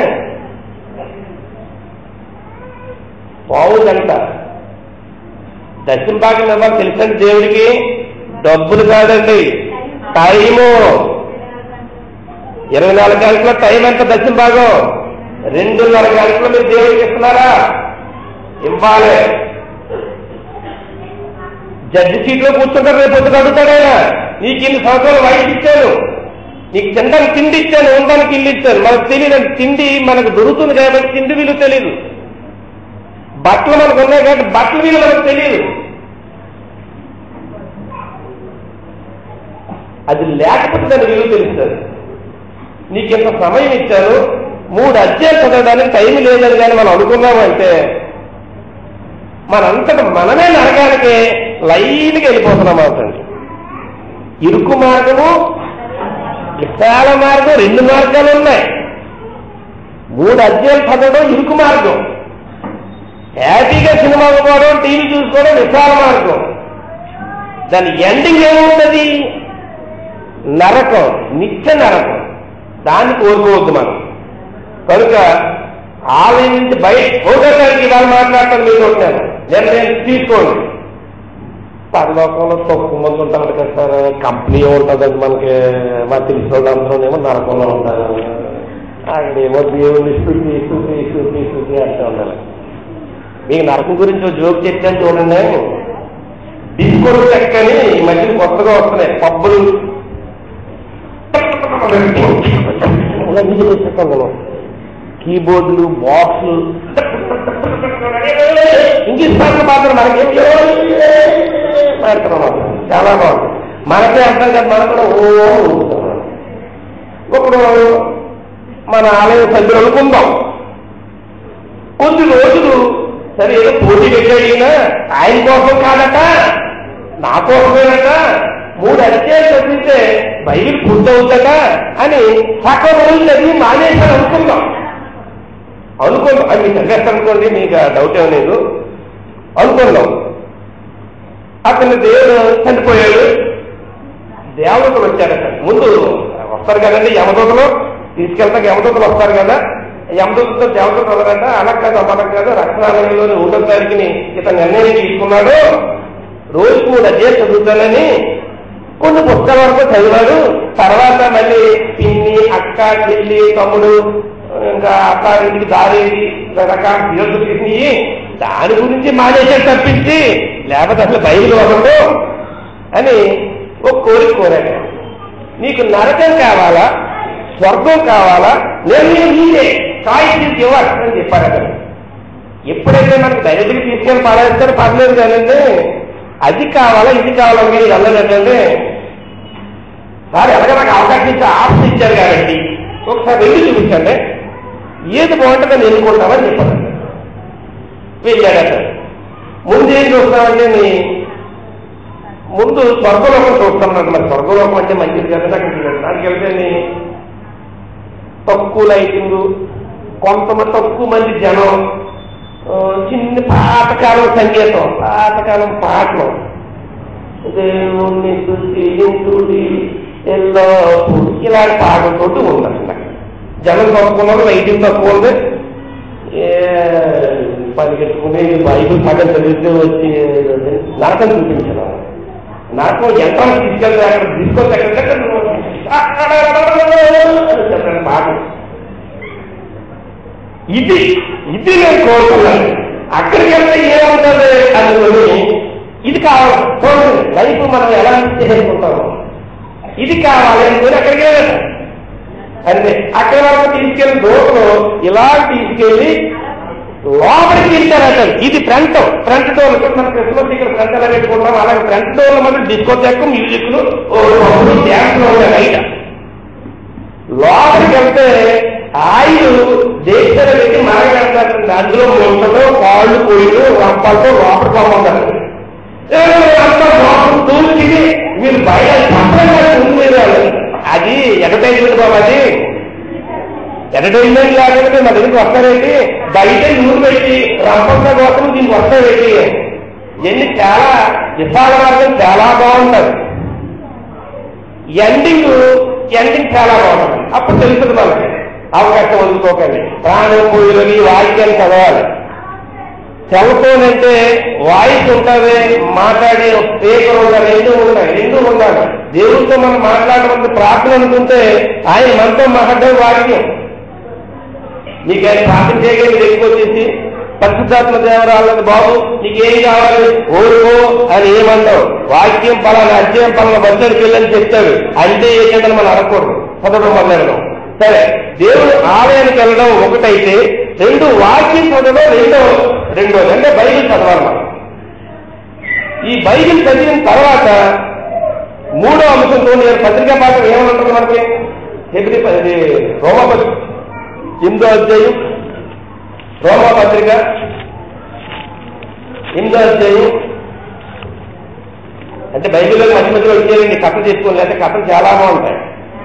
A: పావు గంట దశమ భాగం ఇవ్వాలి తెలిసిన దేవుడికి డబ్బులు కాదండి, టైము. ఇరవై నాలుగు గంటల టైం ఎంత దశమ భాగం? రెండున్నర గంటలు మీరు దేవుడికి ఇస్తున్నారా? ఇవ్వాలి. జడ్జి సీట్లో కూర్చుంటారు, రేపు పొద్దుకు అడుగుతాడైనా నీకు ఇన్ని సంవత్సరాలు వయసు ఇచ్చాను, నీకు తినడానికి తిండి ఇచ్చాను, ఉండడానికి ఇల్లు ఇచ్చాను. మనకు తెలియదు తిండి మనకు దొరుకుతుంది కాబట్టి తిండి విలువ తెలియదు. బట్టలు మనకు ఉన్నాయి కాబట్టి బట్టల విలువ మనకు తెలియదు. అది లేకపోతే దాని విలువ తెలుస్తుంది. నీకు ఇంత సమయం ఇచ్చాను, మూడు అధ్యాయాలు చదవడానికి టైం లేదని కానీ మనం అనుకున్నామంటే మనంతట మనమే నరకానికి లైన్గా వెళ్ళిపోతున్నాం అవుతండి. ఇరుకు మార్గము, విశాల మార్గం, రెండు మార్గాలు ఉన్నాయి. మూడు అధ్యాయాలు చదవడం ఇరుకు మార్గం, హ్యాపీగా సినిమా పోవడం, టీవీ చూసుకోవడం విశాల మార్గం. దాని ఎండింగ్ ఏముంటుంది? నరకం, నిత్య నరకం. దాన్ని కోరుకోవద్దు మనం. కనుక ఆలయం నుంచి బయట పోగడానికి ఇవాళ మాట్లాడతాను మీరు ఉంటాను నిర్ణయం తీసుకోండి. పరలోకంలో తక్కువ మంది ఉంటారు కదా సార్, కంపెనీ ఉంటుందండి మనకి, మా తెలిసిన వాళ్ళందరూనేమో నరకంలో ఉంటారు. అక్కడేమో దేవుని స్థుతి స్థుతి స్థుతి స్థుతి అంటూ ఉండాలి. మీకు నరకం గురించి ఒక జోక్ చెప్పాను చూడండి. డిస్కోరు చెక్కని ఈ మధ్య కొత్తగా వస్తున్నాయి పబ్బులు. కీబోర్డులు, బాక్సులు, ఇంగ్లీష్ భాష మాత్రం మనకేం మాట్లాడుతున్నాం. చాలా బాగుంది. మనకే అర్థం కదా, మనం కూడా ఓ ఇప్పుడు మన ఆలయ సభ్యులు అనుకుందాం. కొద్ది రోజులు సరే ఏదో పోటీ పెట్టాడినా ఆయన కోసం కాదట, నా కోసమేనట, మూడు అధ్యాయాలు చదివితే బైబిల్ పూర్తవుతుందట అని సగం రోజులు చదివి మానేశాను అనుకుందాం. అనుకుందాం అది మీకు చదివేస్తాను అనుకోండి, మీకు డౌట్ ఏం లేదు. అనుకుందాం అతను దేవుడు చనిపోయాడు, దేవతలు వచ్చారట. ముందు వస్తారు కదండి యమదూతలు, తీసుకెళ్తాక యమదూతలు వస్తారు కదా, యమదూతలతో దేవతలు వదలంట. అలా కాదు మనకు కాదు, రక్షణాలయంలోని ఒకటో తారీఖుని ఇతను నిర్ణయం తీసుకున్నాడు, రోజుకు మూడు అధ్యాయాలు చదువుతానని కొన్ని పుస్తకాల వరకు చదివాడు. తర్వాత మళ్ళీ పిన్ని, అక్క, చెల్లి, తమ్ముడు, ఇంకా అక్క ఇంటికి దారేది రకరకాల పేర్లు తీసి దాని గురించి మానేశాడు తప్పించి లేకపోతే అసలు బైబిల్ వదలదు అని ఒక కోరిక కోరాడు. నీకు నరకం కావాలా, స్వర్గం కావాలా, నేను నీదే చాయిస్ ఇవ్వాలి అని చెప్పాడు అతను. ఎప్పుడైతే మనకు డైరెక్ట్గా తీసుకెళ్ళి పాడేస్తారో పర్లేదు కానండి, అది కావాలా ఇది కావాలని మీరు వెళ్ళలేదండి. సార్ ఎలాగ నాకు అవకాశం ఇచ్చి ఆప్షన్ ఇచ్చారు కాబట్టి ఒకసారి వెళ్ళి చూపించండి, ఏది బాగుంటుందని ఎన్నుకుంటామని చెప్పారు. వెళ్ళాడట. ముందు ఏం చూస్తామంటే ముందు స్వర్గలోకం చూస్తామన్నట్టు. మరి స్వర్గలోకం అంటే మంచిది కదా, అక్కడికి వెళ్ళాడు. దానికి వెళ్తే తక్కువ లైటింగ్, కొంతమంది తక్కువ మంది జనం, చిన్న పాతకాలం సంగీతం, పాతకాలం పాటలు, దేవుణ్ణి స్తుతించుడి ఎల్లప్పుడు ఇలాంటి పాటలతోటి ఉండాలి. జనం తక్కువ ఉన్నారు, రైటింగ్ తక్కువ ఉంది. పరిగెట్టుకుని బైబిల్ సగం చదివితే వచ్చి నరకం చూపించాను. నరకం యంత్రాన్ని తీసుకెళ్తే అక్కడ తీసుకొచ్చి అక్కడ పాట. ఇది ఇది నేను కోరుకున్నాను. అక్కడికి వెళ్తే ఏముంటుంది అనుకుని ఇది కావాలి. చూడండి, లైఫ్ మనం ఎలా చేసుకుంటాము, ఇది కావాలి అనుకుని అక్కడికి వెళ్ళాలి. అంటే అక్కడ వరకు తీసుకెళ్లి డోర్లో ఇలా తీసుకెళ్లి లోపలికి ఇచ్చారట. ఇది ఫ్రంట్ ఫ్రంట్ డోర్. మన క్రిస్మస్ ఇక్కడ ఫ్రంట్ ఎలా పెట్టుకుంటాం, అలాగే ఫ్రంట్ డోర్లో మనం డిస్కోటెక్, మ్యూజిక్లు, డ్యాన్స్లో ఉన్నాయి. బయట లోపలికి వెళ్తే ఆయిల్ దేశాలు పెట్టి మరగడతారు. అందులో ముంటలో కాళ్ళు పొయ్యిలు రంపాలతో లోపలికి పోమంటారు. లోపల తూర్చి మీరు బయట చెప్పలేదు. అది అడ్వర్టైజ్మెంట్ బాబు, అది అడ్వర్టైజ్మెంట్ లేకపోతే మా దగ్గరికి వస్తారేంటి? బయట నూనె పెట్టి రంపంగా కోసం దీనికి వస్తారేంటి? ఇవన్నీ చాలా విశాల మార్గం చాలా బాగుంటుంది. ఎండింగ్ ఎండింగ్ చాలా బాగుంటుంది. అప్పుడు తెలుస్తుంది మనకి. అవకాశం వదులుకోకండి. ప్రాణం పోయినవి వాయిద్యాలు చదవాలి. సెల్ ఫోన్ అంటే వాయిస్ ఉంటుంది, మాట్లాడే స్పీకర్ ఉండాలి, రెండు ఉండాలి రెండు ఉండాలి. దేవుడితో మనం మాట్లాడవలసిన ప్రార్థన అనుకుంటే ఆయన మనతో మాట్లాడే వాక్యం. నీకు ఆయన ప్రార్థన చేయగలిగి ఎక్కువ వచ్చేసి పరిశుద్ధాత్మ దేవరాలని బాబు నీకేం కావాలి ఓరుకో అని ఏమంటావు. వాక్యం పలానా అధ్యయం పలానా బద్దరికి వెళ్ళని చెప్తాడు. అంటే ఏంటంటే మనం అడగకూడదు, చదవడం మొదలెడడం. సరే, దేవుడు ఆలయానికి వెళ్ళడం ఒకటైతే, రెండు వాక్యం చదవడం రెండో రెండోది అంటే బైబిల్ చదవాలి మనం. ఈ బైబిల్ చదివిన తర్వాత మూడో అంశంతో నేను పత్రికా పాఠం ఏమనుంటుంది మనకి? హెబ్రీ రోమపత్రిక ఎనిమిదో అధ్యాయం, రోమపత్రిక ఎనిమిదో అధ్యాయం. అంటే బైబిల్లో మధ్య మధ్యలో వచ్చేయండి కథలు చేసుకోండి, లేకపోతే కథలు చాలా బాగుంటాయి.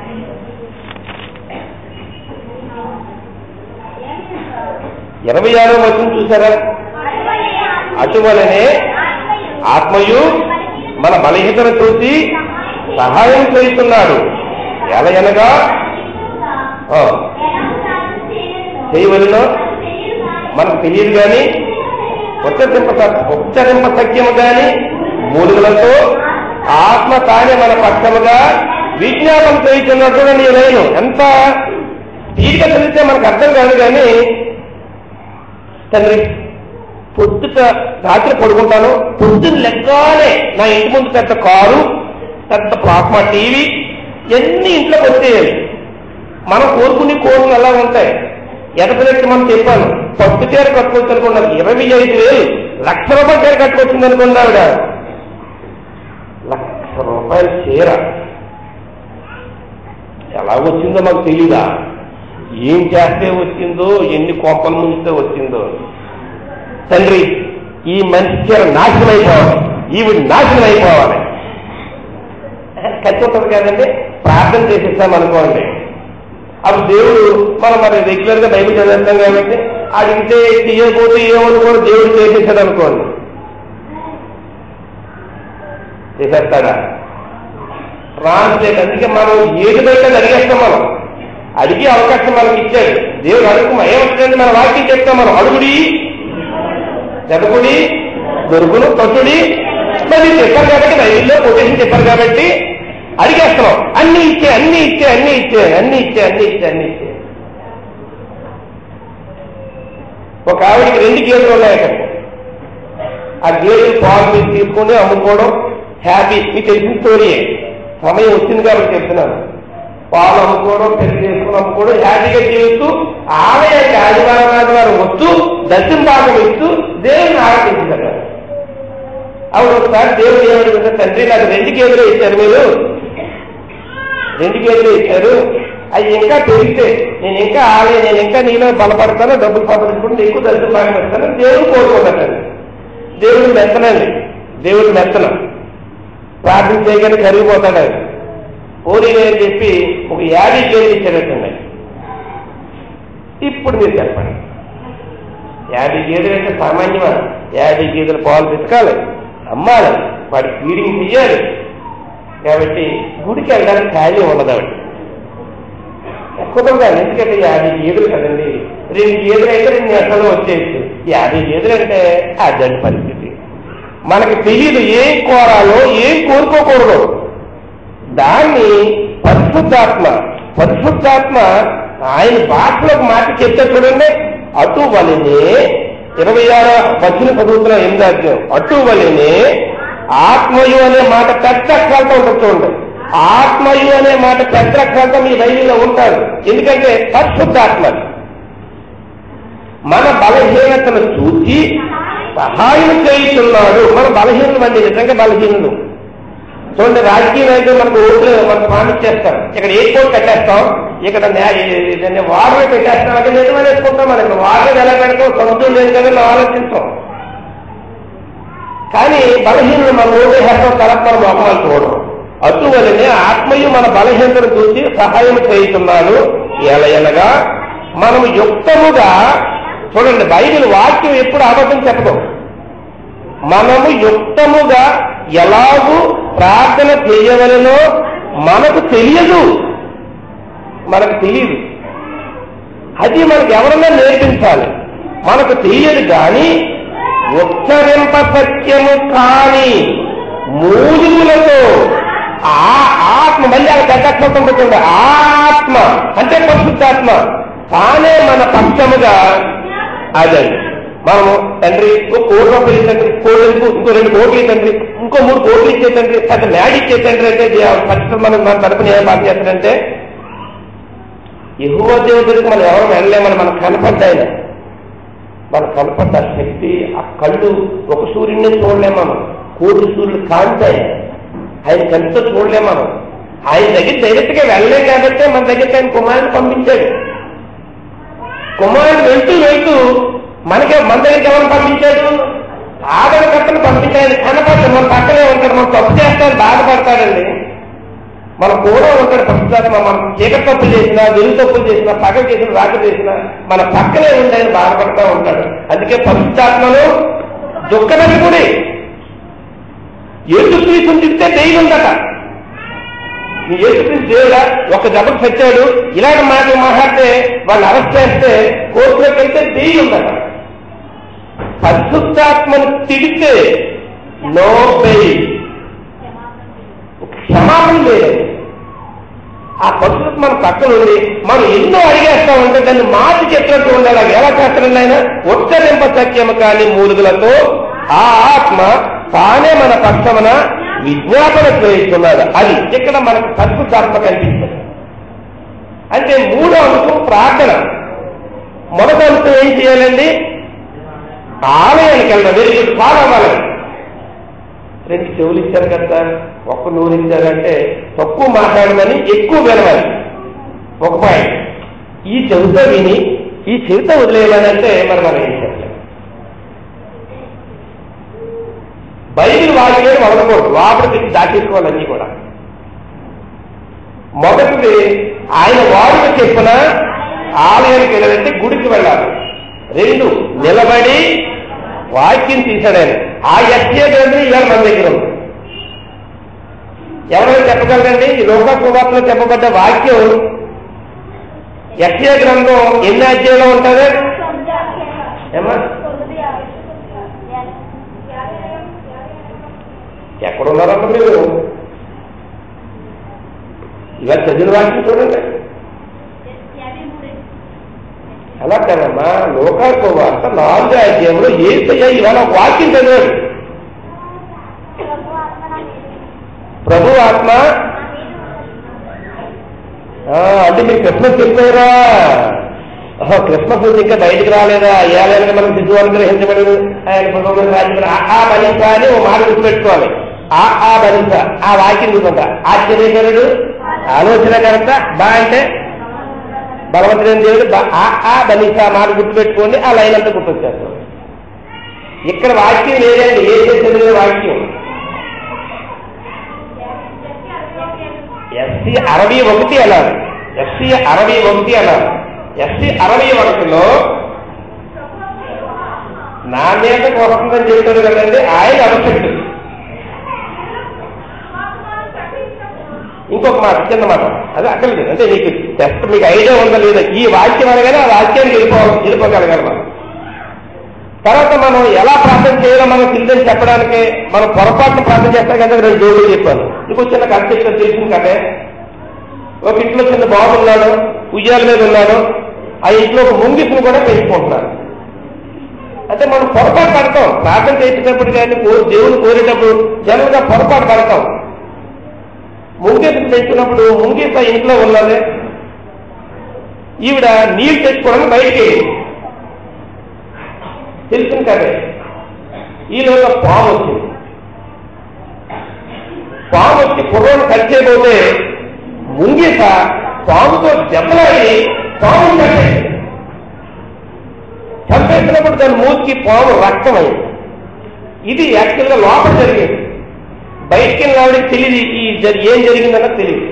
A: ఇరవై ఆరో వచనం చూసారా? అటువలనే ఆత్మయు మన బలహీనతను చూసి సహాయం చేస్తున్నాడు. ఎలా అనగా చేయవలన మనకు తెలియదు కానీ ఉచ్చరింప ఉచ్చరింప సఖ్యము కానీ మూలుగులతో ఆత్మ తానే మన పక్షముగా విజ్ఞాపం చేస్తున్నట్టు నేను ఎంత తీరిక చదివితే మనకు అర్థం కాదు. కానీ తండ్రి పొద్దుట రాత్రి పడుకుంటాను, పొద్దున్న లెగ్గానే నా ఇంటి ముందు పెద్ద కారు, పెద్ద ప్లాస్మా టీవీ ఎన్ని ఇంట్లోకి వచ్చేయాలి. మనం కోరుకునే కోరుకుని అలా ఉంటాయి. ఎదపలెట్టి మనం చెప్పాను, పట్టు చీర కట్టుకోవచ్చు అనుకున్నారు. ఇరవై ఐదు వేలు లక్ష రూపాయల చీర కట్టుకొచ్చింది అనుకున్నా ఆవిడ. లక్ష రూపాయల చీర ఎలా వచ్చిందో మాకు తెలీదా? ఏం చేస్తే వచ్చిందో, ఎన్ని కోపల ముంచితే వచ్చిందో. తండ్రి ఈ మంచి చీర నాశనం అయిపోవాలి, ఈవిడ నాశనం అయిపోవాలి. ఖర్చు ఉంటుంది కదండి. ప్రార్థన చేసేస్తామనుకోండి, అప్పుడు దేవుడు మనం మరి రెగ్యులర్ గా బైబిల్ చదివేస్తాం కాబట్టి అడిగితే తీయకపోతే ఏమనుకోండి, దేవుడు చేసేసాడు అనుకోండి, చేసేస్తాడా? రాలేదు. అందుకే మనం ఏది బయట అడిగేస్తాం. మనం అడిగే అవకాశం మనకి ఇచ్చాడు దేవుడు. అడుగు ఏమవుతుందండి? మన వాక్యం చెప్తాం మనం. అడుగుడి, జరుగుడి, దొరుకును, తొట్టుడి. మరి చెప్పారు కాబట్టి బైబిల్లో కొటేషన్ చెప్పారు కాబట్టి అడిగేస్తున్నాం. అన్ని ఇచ్చే అన్ని ఇచ్చే అన్ని ఇచ్చే అన్ని ఇచ్చే అన్ని ఇచ్చే అన్ని ఇచ్చే ఒక ఆవిడికి రెండు గేదెలు ఉన్నాయి అక్కడ. ఆ గేదెలు పాలు మీరు తీసుకొని అమ్ముకోవడం హ్యాపీ. మీకు తెలిసిన స్టోరీయే. సమయం వచ్చింది కాబట్టి చెప్తున్నాను. పాలు అమ్ముకోవడం, పెళ్లి చేసుకుని అమ్ముకోవడం, హ్యాపీగా జీవిస్తూ ఆలయానికి ఆదివారం ఆదివారం వస్తూ దర్శన భాగం ఇస్తూ దేవుని ఆరాధించారు. ఆవిడ ఒకసారి దేవుడు ఏమడుగుతా, తండ్రి నాకు రెండు గేదెలు ఇచ్చారు, మీరు రెండు గేదెలు ఇచ్చారు, అవి ఇంకా పెరిగితే నేను ఇంకా ఆలయ నేను ఇంకా నేను బలపడతాను, డబ్బులు సంపాదించుకుంటే ఎక్కువ దర్శన భాగం ఇస్తాను దేవుడు కోరుకుంటాను. దేవుడు మెత్తనండి, దేవుడు మెత్తన ప్రార్థన చేయగానే కరిగిపోతాడు. ఆయన పోనీ అని చెప్పి ఒక యాభై కేజీ ఇచ్చారటండి. ఇప్పుడు మీరు చెప్పండి, యాభై గేదెలు అంటే సామాన్యమా? యాభై గేదెల పాలు పెతకాలి, అమ్మాలి, వాడి ఫీడింగ్ చెయ్యాలి. కాబట్టి గుడికి వెళ్ళడానికి ఖాళీ ఉండదు. ఆవిడ కుదరదాన్ని, ఎందుకంటే యాభై గేదెలు కదండి, రెండు గేదెలు అయితే రెండు నెలల్లో వచ్చేసి యాభై గేదెలు అంటే అదండి పరిస్థితి. మనకి తెలియదు ఏం కోరాలో ఏం కోరుకోకూడదు. దాన్ని పరిశుద్ధాత్మ పరిశుద్ధాత్మ ఆయన భాషలోకి మాట చెప్తే చూడండి. అటువలనే ఇరవై ఆరో వచ్చిన చదువుతున్న ఎనిమిది అధ్యాయం, అటువలనే ఆత్మయు అనే మాట పెద్ద అక్షరాలతో ఉంటుంది చూడండి. ఆత్మయు అనే మాట పెద్ద అక్షరాలతో మీ బైబిల్లో ఉంటారు. ఎందుకంటే పరిశుద్ధాత్మ మన బలహీనతను చూసి సహాయం చేస్తున్నాడు. మన బలహీనులు అండి, నిజంగా బలహీనులు. చూడండి, రాజకీయ నాయకులు మనకు ఓట్లు మనకు ప్రామిస్ చేస్తారు, ఇక్కడ ఏ కోట్ కట్టేస్తాం, ఇక్కడ వాటర్ పెట్టేస్తాం, అక్కడ నిజమే వేసుకుంటాం. మనకి వాటర్ ఎలా పెడతాం, సముద్రం లేదు కదా ఆలోచిస్తాం. కానీ బలహీనులు మన ఓటు వేస్తాం, తరపు మన మొహమాలు చూడడం. అటువలనే ఆత్మయు మన బలహీనతను చూసి సహాయం చేస్తున్నాడు. ఎలా ఎలాగా మనము యుక్తముగా, చూడండి బైబిల్ వాక్యం ఎప్పుడు అబద్ధం చెప్పదు. మనము యుక్తముగా ఎలాగూ ప్రార్థన చేయవలనో మనకు తెలియదు, మనకు తెలియదు. అది మనకు ఎవరన్నా నేర్పించాలి. మనకు తెలియదు కానీ ఉచ్చరింప సత్యము కాని మూలుగులతో ఆ ఆత్మ, మళ్ళీ అది గడ్డక్షం పెట్టండి, ఆత్మ అంటే పరిశుద్ధాత్మ తానే మన పక్షముగా. అదండి మనము తండ్రి ఇంకో కోటి రూపాయలు ఇచ్చండి, కోళ్ళకు ఇంకో రెండు కోట్లు ఇచ్చండి, ఇంకో మూడు కోట్లు ఇచ్చేసండి, పెద్ద మ్యాడ్ ఇచ్చేసండి అంటే ఖచ్చితంగా మనం మన తరపున ఏం పాట చేస్తాడంటే యెహోవా దేవుడికి మనం ఎవరు వెళ్ళలేమని మనకు కనపడ్డాయన, మనకు కనపడ్డ శక్తి. ఆ కళ్ళు ఒక సూర్యుడిని చూడలేము మనం, కోటి సూర్యుడు కాంతాయి ఆయన కంటితో చూడలేము మనం. ఆయన దగ్గర డైరెక్ట్గా వెళ్ళలేం కాబట్టి మన దగ్గరికి ఆయన కుమారుని పంపించాడు. కుమారుడు వెళ్తూ వెళ్తూ మనకే మన దగ్గరికి ఎవరు పంపించాడు? ఆదరణకర్తను పంపించాడు. కనపడతాడు, మన పక్కనే ఉంటాడు. మనం తప్పు చేస్తాడు, బాధపడతాడండి. మన కూడా ఉంటాడు పరిశుద్ధాత్మ. మనం చీకటి తప్పులు చేసినా, వెలుగు తప్పులు చేసినా, పగలు చేసినా, రాత్రి చేసినా మన పక్కనే ఉంటాయని బాధపడతా ఉంటాడు. అందుకే పరిశుద్ధాత్మను దుఃఖదర్శకుడి. యేసుక్రీస్తుని తింటే దెయ్యం ఉందట. నీ యేసుక్రీస్తు దేవుడా ఒక దెబ్బకు చచ్చాడు, ఇలాంటి మాటలు మాట్లాడితే వాళ్ళు అరెస్ట్ చేస్తే కోర్టులోకి వెళ్తే దెయ్యం ఉందట. పరిశుద్ధాత్మను తిడితే నో బెయిల్, క్షమాపణ లేదండి. ఆ పరిశుద్ధ మన పక్కన ఉంది. మనం ఎన్నో అడిగేస్తామంటే దాన్ని మార్చి చెప్పినట్టు ఉండాలి. అవి ఎలా చేస్తారండి ఆయన? ఉచ్చరింప సత్యము కానీ మూలుగులతో ఆ ఆత్మ తానే మన పక్షమున విజ్ఞాపన చేస్తున్నాడు. అది ఇక్కడ మనకు పరిశుద్ధాత్మ కనిపిస్తుంది. అంటే మూడో అంశం ప్రార్థన. మొదటి అంశం ఏం చేయాలండి? ఆలయానికి వెళ్ళడం. వెరీ గుడ్, ఫాలో అవ్వాలని. రెండు చెవులు ఇచ్చారు కదా, ఒక్క నూరు ఇచ్చారంటే తక్కువ మాట్లాడమని ఎక్కువ వినవాలి. ఒక పాయింట్. ఈ చెవితో విని ఈ చెవితో వదిలేయాలంటే మరి మనం ఏం చేయాలి? బైబిల్ వాక్యాన్ని వదలకూడదు, లోపలికి దాచేసుకోవాలన్నీ కూడా. మొదటిది ఆయన వాడుక చెప్పిన ఆలయానికి వెళ్ళాలంటే గుడికి వెళ్ళాలి. రెండు, నిలబడి వాక్యం తీశాడు ఆయన. ఆ యెషయా గ్రంథం ఇవాళ మన దగ్గర ఉంది. ఎవరైనా చెప్పగలరండి? ఈ లోకా సువార్తలో చెప్పబడ్డ వాక్యం యెషయా గ్రంథం ఎన్ని అధ్యాయంలో ఉంటుంది? ఏమా ఎక్కడున్నారమ్మ మీరు? ఇలా చదివిన వాక్యం చూడండి. అలా కదమ్మా, లోకా సువార్త నాలుగో అధ్యాయంలో యేసయ్య ఇవాళ వాక్యం చదివాడు. ప్రభు ఆత్మ అంటే మీరు క్రిస్మస్ చెప్పారా? క్రిస్మస్ నుంచి ఇంకా బయటికి రాలేదా? ఏళ్ళైనా మనం సిద్ధు అనుగ్రహించబడదు ఆయన ప్రభు రాజ్యం ఆ బలిస అని ఓ మాట గుర్తుపెట్టుకోవాలి. ఆ ఆ బలిస ఆ వాక్యం చూసుకుంటా. ఆశ్చర్యకరుడు, ఆలోచనకర్త, బా అంటే బలవంతుడైన దేవుడు, ఆ ఆ బలిస మాట గుర్తుపెట్టుకోండి. ఆ లైన్ అంతా గుర్తొచ్చేస్తాం. ఇక్కడ వాక్యం లేదండి, ఏ చేసిన వాక్యం ఎస్సీ అరవై ఒకటి అన్నారు. ఎస్సీ అరవై ఒకటి అన్నారు. ఎస్సీ అరవై ఒకటిలో నా మీదకి వస్తుందని చెప్తాడు కదండి, ఆయన అభిషక్తుడు. ఇంకొక మాట, చిన్న మాట, అది అక్కర్లేదు. అంటే నీకు టెస్ట్ మీకు ఐడియా ఉందా లేదా, ఈ వాక్యం అనగానే ఆ వాక్యానికి వెళ్ళిపోవాలి, వెళ్ళిపోగలగాలి మనం. తర్వాత మనం ఎలా ప్రార్థన చేయాలో మనం తెలియదని చెప్పడానికి మనం పొరపాటును ప్రార్థన చేస్తాం కదా, రెండు జోడులు చెప్పాను. ఇంకో చిన్న కథ చెప్తాను, తెలిసింది కదే. ఒక ఇంట్లో చిన్న బాబు ఉన్నాడు, ఉయ్యాల మీద ఉన్నాడు. ఆ ఇంట్లో ఒక ముంగిసును కూడా పెంచుకుంటున్నారు. అంటే మనం పొరపాటు పడతాం ప్రార్థన చేసేటప్పుడు, కానీ దేవుని కోరేటప్పుడు జనరల్గా పొరపాటు పడతాం. ముంగీసను పెంచినప్పుడు ముంగీస ఇంట్లో ఉన్నది, ఈవిడ నీళ్లు తెచ్చుకోవడానికి బయటికి తెలిసింది కదే. ఈలోగా పాము వచ్చింది. పాము వచ్చి కుర్రోని కలిసేపోతే ముంగీస పాముతో దెబ్బలాడి పాము చంపేసి చంపేసినప్పుడు దాని మూతికి పాము రక్తమైంది. ఇది యాక్చువల్గా లోపల జరిగేది. బయటికి వెళ్ళిన ఆవిడకి తెలియదు ఈ ఏం జరిగిందన్నది తెలియదు.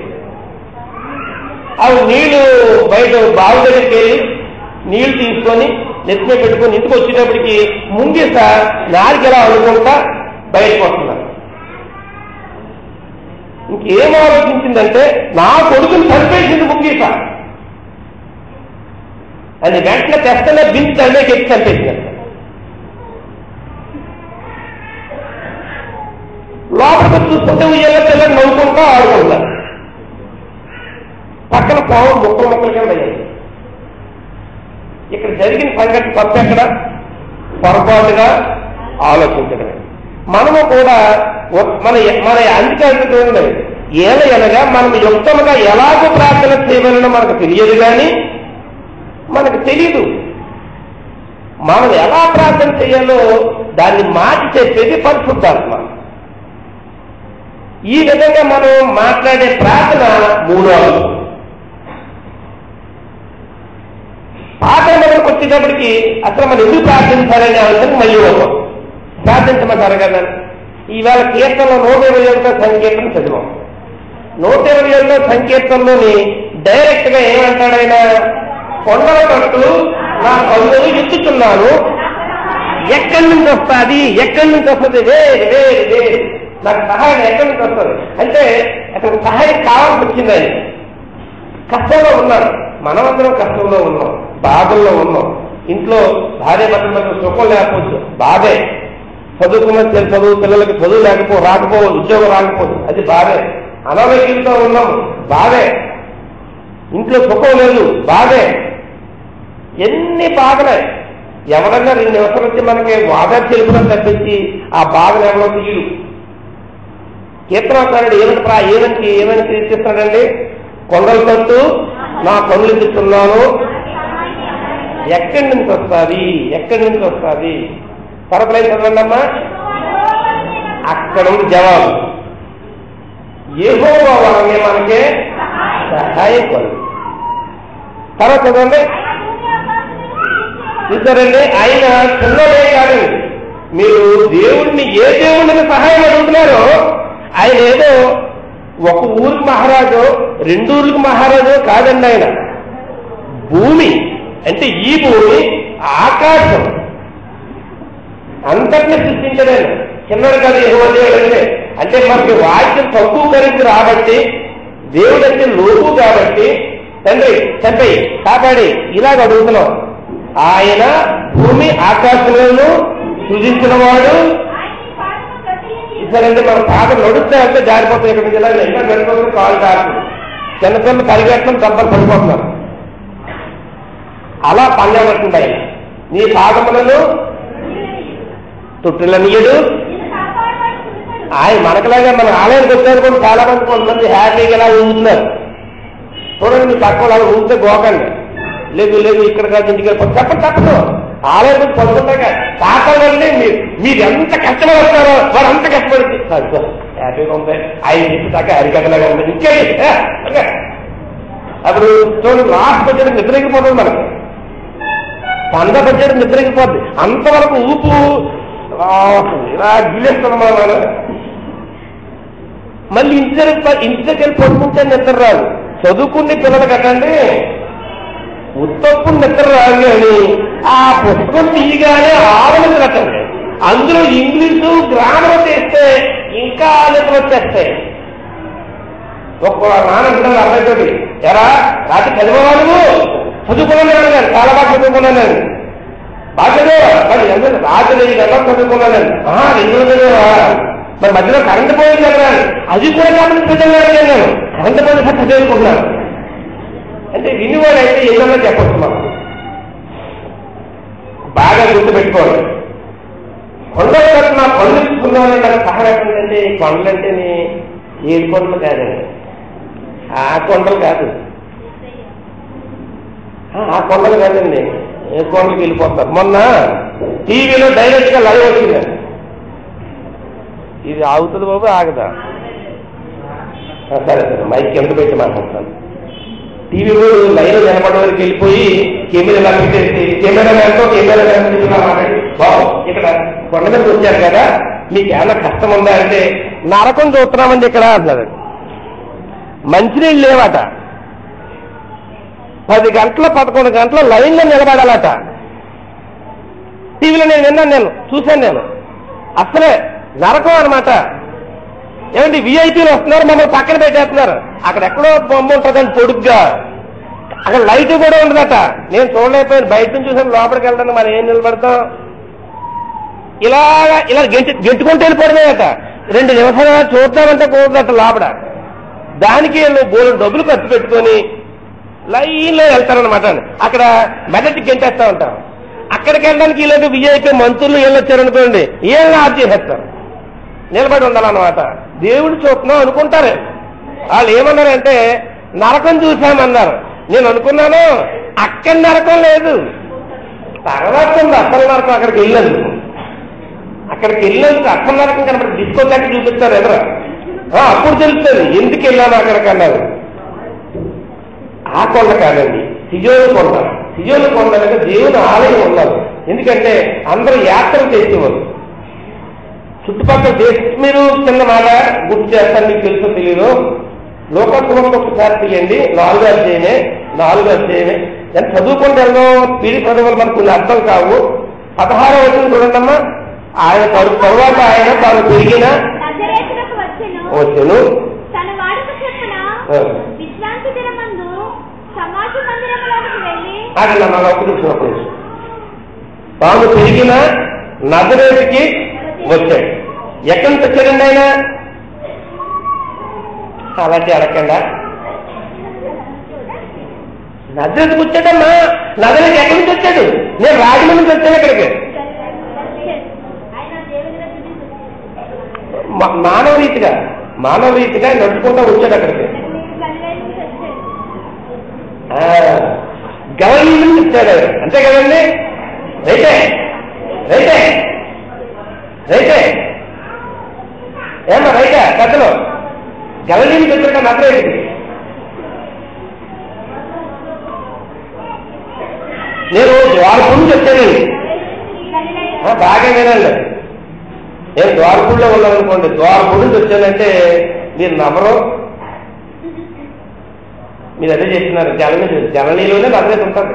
A: ఆవిడ నీళ్లు బయట బావి దగ్గరికి వెళ్ళి నీళ్లు తీసుకొని నెత్తిమే పెట్టుకొని ఇంటికి వచ్చేటప్పటికి ముంగీస నాలుగెలా అనుకుంటా బయటకు వస్తున్నారు. ఇంకేం ఆలోచించిందంటే నా కొడుకుని చంపేసింది ముంగీస అని వెంటనే తెస్తనే బించి తల్లికి ఎక్కి చంపేసిందంట. లోపలికి చూస్తుంటే ఉయ్యాల పిల్లలు నవ్వుకుంటా ఆడుకుంటారు. పక్కన పాము ముక్కలు ముక్కలు కింద అయ్యాయి. ఇక్కడ జరిగిన సంఘటన తప్పు ఎక్కడ? పొరపాటుగా ఆలోచించడమే. మనము కూడా మన మన అంతికంటే ఏల అనగా మనం యుక్తముగా ఎలాగో ప్రార్థన చేయమని మనకు తెలియదు, కానీ మనకు తెలియదు. మనం ఎలా ప్రార్థన చేయాలో దాన్ని మార్చి చెప్పేది పరిశుద్ధాత్మ. ఈ విధంగా మనం మాట్లాడే ప్రార్థన మూడో పాఠం దగ్గరకు వచ్చేటప్పటికి అసలు మనం ఎందుకు ప్రార్థించాలని ఆలోచన మళ్ళీ ఒక ప్రార్థించమంటారు కదా. ఈవేళ కీర్తనలో నూట ఇరవై ఒకటో సంకీర్తన చదివాం. నూట ఇరవై ఒకటో సంకీర్తనలోని డైరెక్ట్ గా ఏమంటాడైనా, కొండల కట్టు నా కన్నులు ఎత్తుతున్నాను, ఎక్కడి నుంచి వస్తుంది ఎక్కడి నుంచి వస్తుంది వేరు వేరు వేరు నాకు సహాయం ఎక్కడి నుంచి వస్తుంది అంటే అక్కడ సహాయం కావాల్సి వచ్చింది. ఆయన కష్టంలో ఉన్నారు, మనమందరం కష్టంలో ఉన్నాం, బాధల్లో ఉన్నాం. ఇంట్లో భార్య భర్తల మధ్య సుఖం లేకపోవచ్చు, బాధే. చదువుకున్న చదువు పిల్లలకి చదువు లేకపో రాకపోవచ్చు, ఉద్యోగం రాకపోవచ్చు, అది బాధే. అనారోగ్యంతో ఉన్నాం, బాధే. ఇంట్లో సుఖం లేదు, బాధే. ఎన్ని బాధలే. ఎవరన్నా రెండు నిమిషాలు వచ్చి మనకి వాదన తెలుపుదని తప్పించి ఆ బాధలు ఎవరో తీయడు. కీర్తనకారుడు ఏమిటి ప్రా ఏమని ఏమని తీర్చిస్తాడండి, కొండల తట్టు నా పనులు తిట్టున్నాను, ఎక్కడి నుంచి వస్తుంది ఎక్కడి నుంచి వస్తుంది తర్వాత చదవండి అమ్మా. అక్కడ ఉంది జవాబు, యెహోవా వలనే మనకే సహాయం కలుగు. తర్వాత చదవండి. చూసారండి, ఆయన చిన్నదే కాదు. మీరు దేవుడిని ఏ దేవుడిని సహాయం అడుగుతున్నారో, ఆయన ఏదో ఒక ఊరికి మహారాజు రెండు ఊరికి మహారాజు కాదండి. ఆయన భూమి అంటే ఈ భూమి ఆకాశం అంతటిని సృష్టించలేదు. చిన్నది కాదు యెహోవా దేవుడు అంటే. అంటే మనకి వాక్యం తక్కువ కలిసి రాబట్టి, దేవుడు అంటే లోపు కాబట్టి తండ్రి చెప్పి కాపాడి ఇలాగ అడుగుతున్నాం. ఆయన భూమి ఆకాశంలో సృజించిన వాడు. సరే, మన పాట నడుస్తే అంటే జారిపోతాయి. ఇక్కడ నుంచి ఇలా ఇంకా గడిపోతుంది, కాలు కాదు. చిన్నపిల్లలు పరిగెట్టడం దెబ్బలు పడిపోతున్నారు. అలా పండబడుతుంటాయి. నీ పాదములను తుట్టులనీయుడు. ఆయన మనకులాగా మన ఆలయానికి వచ్చారు కూడా చాలా మంది కొంతమంది హ్యాపీగా ఇలా ఊగుతున్నారు. చూడండి, మీ పక్క అలా ఊగితే గోకండి. లేదు లేదు ఇక్కడ కాదు ఇంటికి వెళ్ళిపోతుంది చెప్పండి తప్పదు. ఆలయం పడుతుండగా కాకండి మీరు మీరు ఎంత కష్టపడి వస్తారో వారు అంత కష్టపడి హ్యాపీగా ఉంటాయి. ఆయన చెప్పి దాకా హరికథలాగా ఉంటుంది. ఇంకే అప్పుడు చూడండి, లాస్ట్ బడ్జెట్ నిద్రగిపోతుంది. మనకి పంద బడ్జెట్ నిద్రగిపోద్ది. అంతవరకు ఊపు ఇలా గిల్లేస్తున్నాం మనం. మళ్ళీ ఇంటి దగ్గర ఇంటి దగ్గర పడుకుంటే నిద్ర రాదు. చదువుకునే పిల్లలు కట్టండి, ఉత్తప్పుడు నిద్ర రాదు కానీ ఆ పుస్తకం తీయగానే ఆవలించటండి. అందులో ఇంగ్లీషు గ్రామర్ చేస్తే ఇంకా నిద్ర వచ్చేస్తాయి. ఒక్క నాన్న అంటారు అబ్బాయితోటి, ఎరా రాత్రి చదివేవాళ్ళు చదువుకున్నాను కానీ చాలా బాగా చదువుకున్నాను, బాగా మరి ఎంత రాత్రి రెండు గంటలకు చదువుకున్నాను. రెండు రోజులు మరి మధ్యలో కరెంటు పోయింది కదా, అది కూడా కాబట్టి చదివాను నేను, కరెంటు పోయిన సార్ చదువుకుంటున్నాను అంటే వినివాడు అయితే ఏదన్నా చెప్పచ్చు. మనం బాగా గుర్తుపెట్టుకోవాలి. కొండలు కట్టిన కొండలు తీసుకున్నామని నాకు సహాయం ఏంటంటే కొండలు అంటేనే ఏడు కొండలు కాదండి, ఆ కొండలు కాదు, ఆ కొండలు కాదండి, ఏ కొండలకు వెళ్ళిపోతారు. మొన్న టీవీలో డైరెక్ట్ గా లైవ్ వచ్చింది. ఇది ఆగుతుంది బాబు, ఆగదా? సరే సరే మైక్ ఎంత పెట్టి మాట్లాడతాను. టీవీ కూడా లైవ్ నిలబడే వరకు వెళ్ళిపోయి కెమెరా పెట్టేసి కెమెరా మ్యాన్తో కెమెరా మ్యాన్ మాట్లాడి, బాబు ఇక్కడ కొండ మీద వచ్చారు కదా, మీకు ఏమైనా కష్టం ఉందా అంటే, నరకం చూస్తున్నామండి ఇక్కడ అన్నారు. మంచినీళ్ళు లేవట, పది గంటల పదకొండు గంటల లైన్లో నిలబడాలట. టీవీలో నేను విన్నాను, నేను చూశాను, నేను అసలే నరకం అనమాట. ఏమండి విఐపీలు వస్తున్నారు, మమ్మల్ని పక్కన పెట్టేస్తున్నారు. అక్కడ ఎక్కడో బొమ్మ ఉంటుందండి పొడుగ్గా, అక్కడ లైట్ కూడా ఉండదట. నేను చూడలేకపోయాను, బయట నుంచి చూసాను, లోపలికి వెళ్ళడానికి మనం ఏం నిలబడతాం, ఇలాగా ఇలా గెంటు గెంటుకుంటూ వెళ్ళిపోవడమేట. రెండు నిమిషాలు చూద్దామంటే కూడదట లోపల. దానికి బోలు డబ్బులు ఖర్చు పెట్టుకొని లైన్లో వెళ్తారనమాట. అక్కడ మెదటి గెంటేస్తా ఉంటారు. అక్కడికి వెళ్ళడానికి ఇలాంటి విఐపీ మంత్రులు వీళ్ళు వచ్చారనుకోండి, ఏళ్ళని ఆఫ్ చేసేస్తారు, నిలబడి ఉండాలన్నమాట. దేవుడు చూస్తున్నాం అనుకుంటారు. వాళ్ళు ఏమన్నారంటే నరకం చూశామన్నారు. నేను అనుకున్నాను అక్కడ నరకం లేదు, తర్వాత ఉంది అసలు నరకం. అక్కడికి వెళ్ళదు, అక్కడికి వెళ్ళేందుకు అసలు నరకం కనబడి డిస్కో దాకా చూపిస్తారు ఎదురు, అప్పుడు తెలుస్తుంది ఎందుకు వెళ్ళాను అక్కడికి అన్నారు. ఆ కొండ కాదండి, సిజోలు కొండ. సిజోలు కొండ అంటే దేవుని ఆలయం ఉన్నారు. ఎందుకంటే అందరూ యాత్రలు చేసేవారు చుట్టుపక్కల దేశ. మీరు చిన్న మాట గుర్తు చేస్తాను, మీకు తెలుసో తెలియదు. లోకత్వం ఒకసారి తీయండి, నాలుగో అధ్యాయమే నాలుగో అధ్యాయమే ఎంత చదువుకుంటే వెళ్దాం. పీడి పదవులు మనకు కొన్ని అర్థం కావు. పదహారో వచ్చిన చూడండమ్మా. ఆయన తరువాత ఆయన తాను పెరిగిన వచ్చాను అట్లా మన ఒక్క చూసినప్పుడు తాను పెరిగిన నజరేతుకి వచ్చాడు. ఎక్కడి నుంచి వచ్చాడండి ఆయన? అలాంటి అడగండా, నజరేతుకి వచ్చాడమ్మా. నజరేతు ఎక్కడి నుంచి వచ్చాడు? నేను రాజమండ్రి నుంచి వచ్చాను ఇక్కడికి. మానవ రీతిగా మానవ రీతిగా నడుచుకుంటూ వచ్చాడు అక్కడికి. గవర్నీ నుంచి వచ్చాడు, అంతే కదండి. రైతే రైతే రైతే ఏమన్నా రైతే కథలో గవర్నీ నుంచి వచ్చాక నజరేతుకి. నేను ద్వారపూడి నుంచి వచ్చానండి, బాగా వినండి. నేను ద్వారపూడిలో ఉన్నాననుకోండి, ద్వారపూడి నుంచి వచ్చానంటే మీరు నమ్మరు. మీరు అదే చేస్తున్నారు. జలని జననీలోనే నజరేతు ఉంటుంది.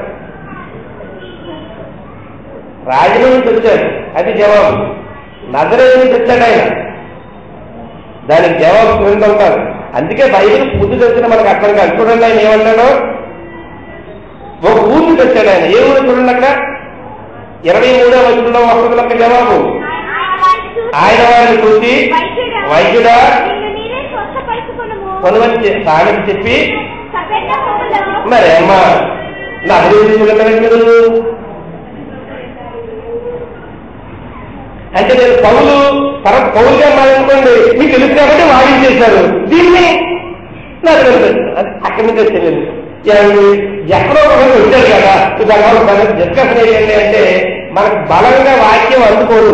A: రాజమండ్రి నుంచి వచ్చాడు, అది జవాబు. నజరేతు నుంచి వచ్చాడు ఆయన, దానికి జవాబు వింటుంటారు. అందుకే బైబిల్ పూర్తి తెలిసిన మనకు అర్థం కాదు. చూడండి ఆయన ఏమంటాడో. ఒక ఊరు నుంచి వచ్చాడు ఆయన. ఏ ఊరు చూడండి అక్కడ ఇరవై మూడో వచనంలో వస్తుంది ఒక జవాబు. ఆయన వారిని చూసి వైద్యుడా కొనువచ్చి సాగని చెప్పి, మరి అమ్మా నా అభివృద్ధి అంటే నేను పౌలు తర్వాత పౌలుగా మారనుకోండి, మీకు తెలుసు కాబట్టి వాడించేశారు దీన్ని. నాకు తెలుసు అక్కడి నుంచి వచ్చేది. ఎక్కడో ఒకటి వచ్చారు కదా, దాని డిస్కషన్ ఏంటంటే అంటే మనకు బలంగా వాక్యం అందుకోరు.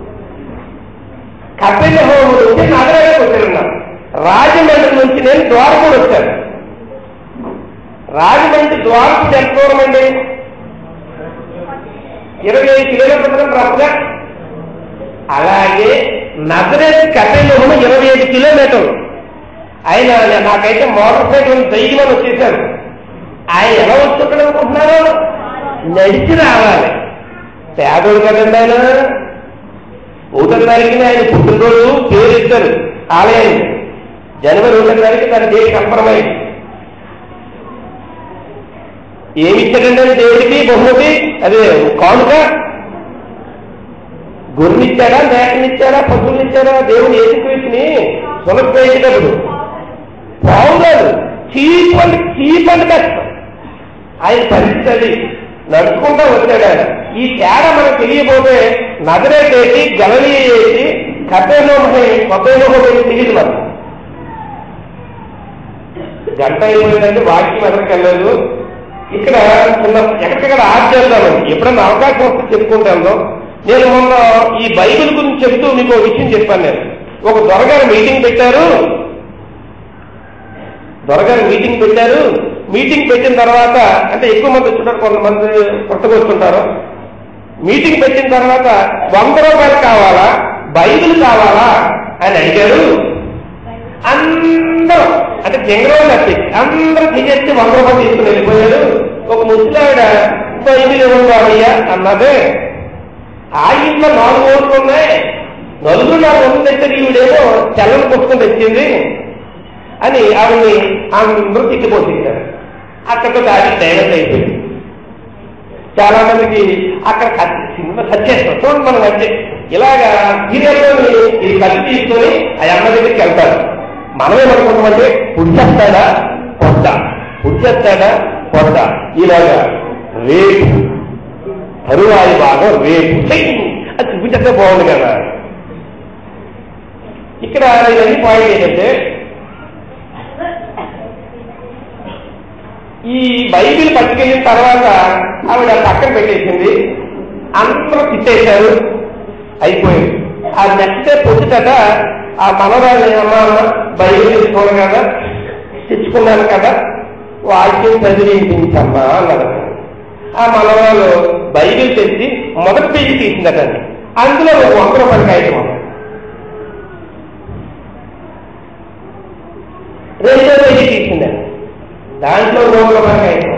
A: కపిల హోముడు వచ్చి నగరానికి వచ్చారున్నారు. రాజమండ్రి నుంచి నేను ద్వారపూడి వచ్చాను. రాజమండ్రి ద్వారపూడి ఎంత దూరం అండి? ఇరవై ఐదు కిలోమీటర్ల రఫ్గా. అలాగే నజరేతు కపిల హోము ఇరవై ఐదు కిలోమీటర్లు. ఆయన నాకైతే మోటార్ సైకిల్ దయ్యమని వచ్చేసారు. ఆయన ఎలా వచ్చుంటాడు అనుకుంటున్నారు? నడిచి రావాలి. పేదోడు కదండి ఆయన. ఒకటో తారీఖున ఆయన పుట్టినరోజు పేరు ఇస్తారు ఆలయాన్ని. జనవరి ఒకటో తారీఖు తన డే కన్ఫర్మ్ అయింది. ఏమి ఇచ్చాడండి అని దేవుడికి బహుమతి? అదే కానుక. గొర్రెనిచ్చాడా, మేకనిచ్చాడా, పశువునిచ్చాడా? దేవుడు ఏసుక్రీస్తుని సులభేసేటప్పుడు బాగున్నాడు. చీప్ అండ్ చీప్ అండ్ కష్టం ఆయన పరిస్థితి. నడుచుకుంటా వచ్చాడు ఆయన. ఈ తేడా మనకు తెలియబోతే నజరేత్ వేసి గలిలయ వేసి కపెర్నహూము కపెర్నహూము తెలియదు మనకు. గంట అయిపోయిందంటే వాక్యం ఎక్కడికి వెళ్ళలేదు. ఇక్కడ చిన్న ఎక్కడికక్కడ ఆర్ట్ చేద్దామండి. ఎప్పుడన్నా అవకాశం వస్తే చెప్పుకుంటాను. నేను మొన్న ఈ బైబిల్ గురించి చెప్తూ మీకు విషయం చెప్పాను. నేను ఒక దొరగారు మీటింగ్ పెట్టారు. దొరగారు మీటింగ్ పెట్టారు. మీటింగ్ పెట్టిన తర్వాత అంటే ఎక్కువ మంది వచ్చుంటారు, కొంతమంది కొత్తగా వస్తుంటారు. మీటింగ్ పెట్టిన తర్వాత వంద రూపాయలు కావాలా, బైబిల్ కావాలా అని అడిగారు. అందరూ అంటే జంగరోజు వచ్చి అందరూ తీసేసి వంద రూపాయలు తీసుకుని వెళ్ళిపోయారు. ఒక ముసలావిడ బైబిల్ ఇవ్వండి అన్నదే. ఆ ఇంట్లో నాలుగు ఓట్లు ఉన్నాయి, నలుగురు నాలుగు వందలు తెచ్చారు, ఈవిడేమో తెల్లని పుస్తకం తెచ్చింది అని ఆవిడ్ని అందరూ తిట్టిపోతారు. అక్కడితో దాడి డైవర్ట్ అయిపోయింది. చాలా మందికి అక్కడ సినిమా సచ్చేస్తాం చూడండి. మనం వచ్చే ఇలాగా సీరియల్లో ఇది కలిసి తీసుకొని ఆ అమ్మ దగ్గరికి వెళ్తారు. మనమేమనుకుంటామంటే పుడిచేస్తాడా పొద్ద, పుడిచేస్తాడా పొద్ద, ఇలాగా రేపు తరువాయి భాగం రేపు అది చూపించేస్తే బాగుంది కదా. ఇక్కడ ఇవన్నీ పాయింట్ ఏంటంటే ఈ బైబిల్ పట్టుకెళ్ళిన తర్వాత ఆవిడ పక్కన పెట్టేసింది. అందరూ తిట్టేశారు, అయిపోయింది. ఆ నెక్స్ట్ డే పొద్దుట ఆ మనరాజు అమ్మ బైబిల్ తీసుకోవడం కదా, తెచ్చుకున్నాను కదా, వాక్యం చదివించమ్మా అన్నారు. ఆ మనవాళ్ళు బైబిల్ తెచ్చి మొదటి పేజీ తీసిందటండి. అందులో ఒక వంద రూపాయల కాగితం ఉంది. రెండో పేజీ తీసిందండి, దాంట్లో నూట రూపాయల కాగితం.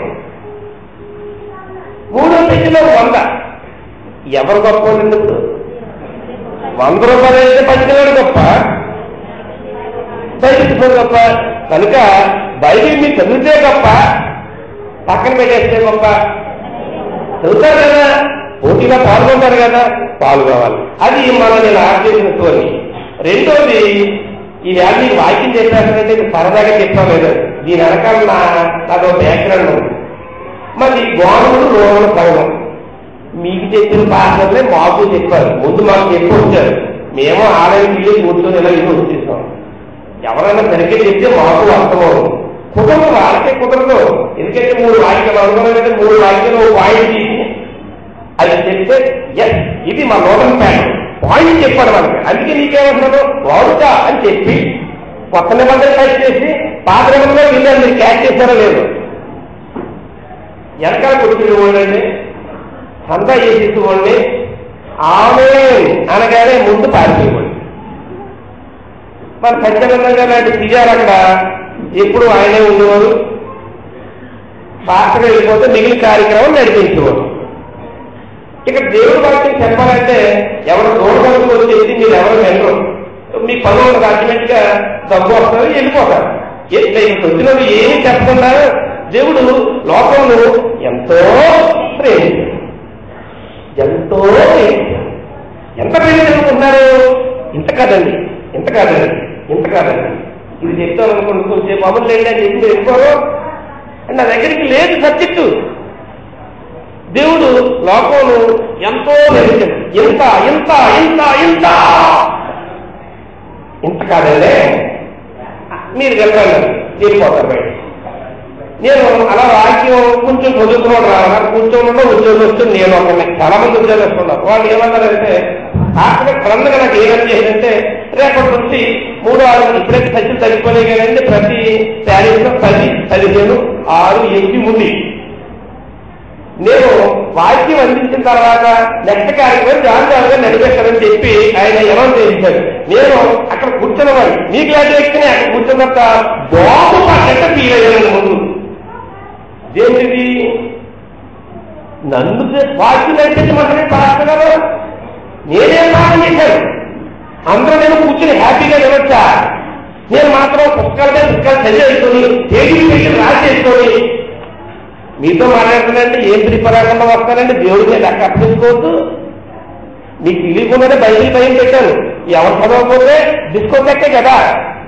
A: మూడో పేజీలో వంద. ఎవరు గొప్ప ఇప్పుడు? వంద రూపాయలు అయితే పట్టుకెళ్ళాడు గొప్ప, బైబిల్ గొప్ప. కనుక బైబిల్ మీరు చదివితే గొప్ప, పక్కన పెట్టేస్తే గొప్ప. చదువుతారు కదా, పోటీగా పాల్గొంటారు కదా, పాల్గొవాలి. అది మనం నేను ఆర్చేసినట్టు. రెండోది, ఈ వ్యాధి వాక్యం చెప్పారంటే సరదాగా చెప్పాం లేదు, దీని వెనకాల నా నాకు బ్యాక్గ్రౌండ్ ఉంది. మరి గోడలు రోగులు పడడం మీకు చెప్పిన పాత్రలే మాకు చెప్పారు. ముందు మాకు చెప్పి వచ్చారు, మేము ఆలయంకి కూర్చొని ఇలా ఇల్లు వచ్చేసాం. ఎవరైనా సరిగ్గా చెప్తే మాకు అర్థమవుతుంది. కుదరదు, వాళ్ళకే కుదరదు. ఎందుకంటే మూడు వాక్యాలు అనుకున్నారంటే మూడు వాక్యాలు పాయింట్ తీసి అది చెప్తే ఎస్ ఇది మా నూతన ప్యాన్ పాయింట్ చెప్పాడు మనకి. అందుకే నీకేమంటున్నాడు వాడుతా అని చెప్పి కొత్త నిబంధన క్యాచ్ చేసి పాత నిబంధనలో వీళ్ళు మీరు క్యాచ్ చేశారో లేదు. వెనకాల కొడుకునేవాళ్ళండి, సంతా చేసేవాడిని ఆమె అనగానే ముందు పారిపోయేవాడు. మన సత్యనందంగా లాంటి సిజారు అక్కడ ఎప్పుడు ఆయనే ఉండేవారు. పాత్రగా వెళ్ళిపోతే మిగిలిన కార్యక్రమం నడిపించేవాడు. ఇక్కడ దేవుడి వాక్యం చెప్పాలంటే ఎవరు దూరం వచ్చేసి మీరు ఎవరు వెళ్ళరు, మీ పనులు అల్టిమేట్ గా డబ్బు వస్తారు, వెళ్ళిపోతారు. వచ్చిన ఏమి చెప్పకుండా దేవుడు లోకంలో ఎంతో ప్రేమించారు, ఎంతో ప్రేమించారు. ఎంత ప్రేమించుకుంటున్నారు? ఇంత కాదండి, ఇంత కాదండి, ఇంత కాదండి. ఇది చెప్తాను అనుకోండి, కొంచెం మామూలు లేండి అని చెప్పి వెళ్ళిపోరు అండ్ నా దగ్గరికి లేదు సబ్జెక్టు. దేవుడు లోకంలో ఎంతో ప్రేమించాడు. ఇంత ఇంత ఇంత ఇంత ఇంత కాదండి, మీరు వెళ్ళాలి, వెళ్ళిపోతారు బయట. నేను అలా వాక్యం కొంచెం చదువుకున్నాడు రావాలి, కూర్చోకుండా ఉద్యోగం వస్తుంది. నేను ఒక చాలా మంది ఉద్యోగం వస్తున్నారు. వాళ్ళు ఏమన్నారంటే అక్కడ క్రమంగా నాకు ఏమని చేసిందంటే రేపటి నుంచి మూడు ఆరు ఇప్పుడైతే ఖర్చులు తగ్గిపోలే కదండి, ప్రతి శారీలో పది పదిహేను ఆరు ఎనిమిది ఉంది. నేను వాక్యం అందించిన తర్వాత నెక్స్ట్ కార్యక్రమం జాన్ జాన్గా నడిపేస్తానని చెప్పి ఆయన అనౌన్స్ చేయించారు. నేను అక్కడ కూర్చున్నవాడిని, మీ గ్లాస్ ఎక్కినే అక్కడ కూర్చున్నంత బాబు పడ్డట్టు ఫీల్ అయ్యాను. ముందు దేవుడిది నన్ను వాక్యం నడిపించమంటే పాస్టర్ గారు నేనేం పాఠం చేశాను? అందరూ నేను కూర్చుని హ్యాపీగా వినొచ్చా? నేను మాత్రం పుస్తకాల మీద పుస్తకాలు చదివేసుకొని ఏడీ పెట్టి రాసేసుకొని మీతో మాట్లాడుతున్నానంటే ఏం ప్రిపరాకుండా వస్తానండి. దేవుడి మీద లెక్క అప్పగించుకోవద్దు. మీకు తెలియకుండానే బైబిల్ భయం పెట్టాను. ఎవరు చదవకపోతే డిస్కోటెక్కే కదా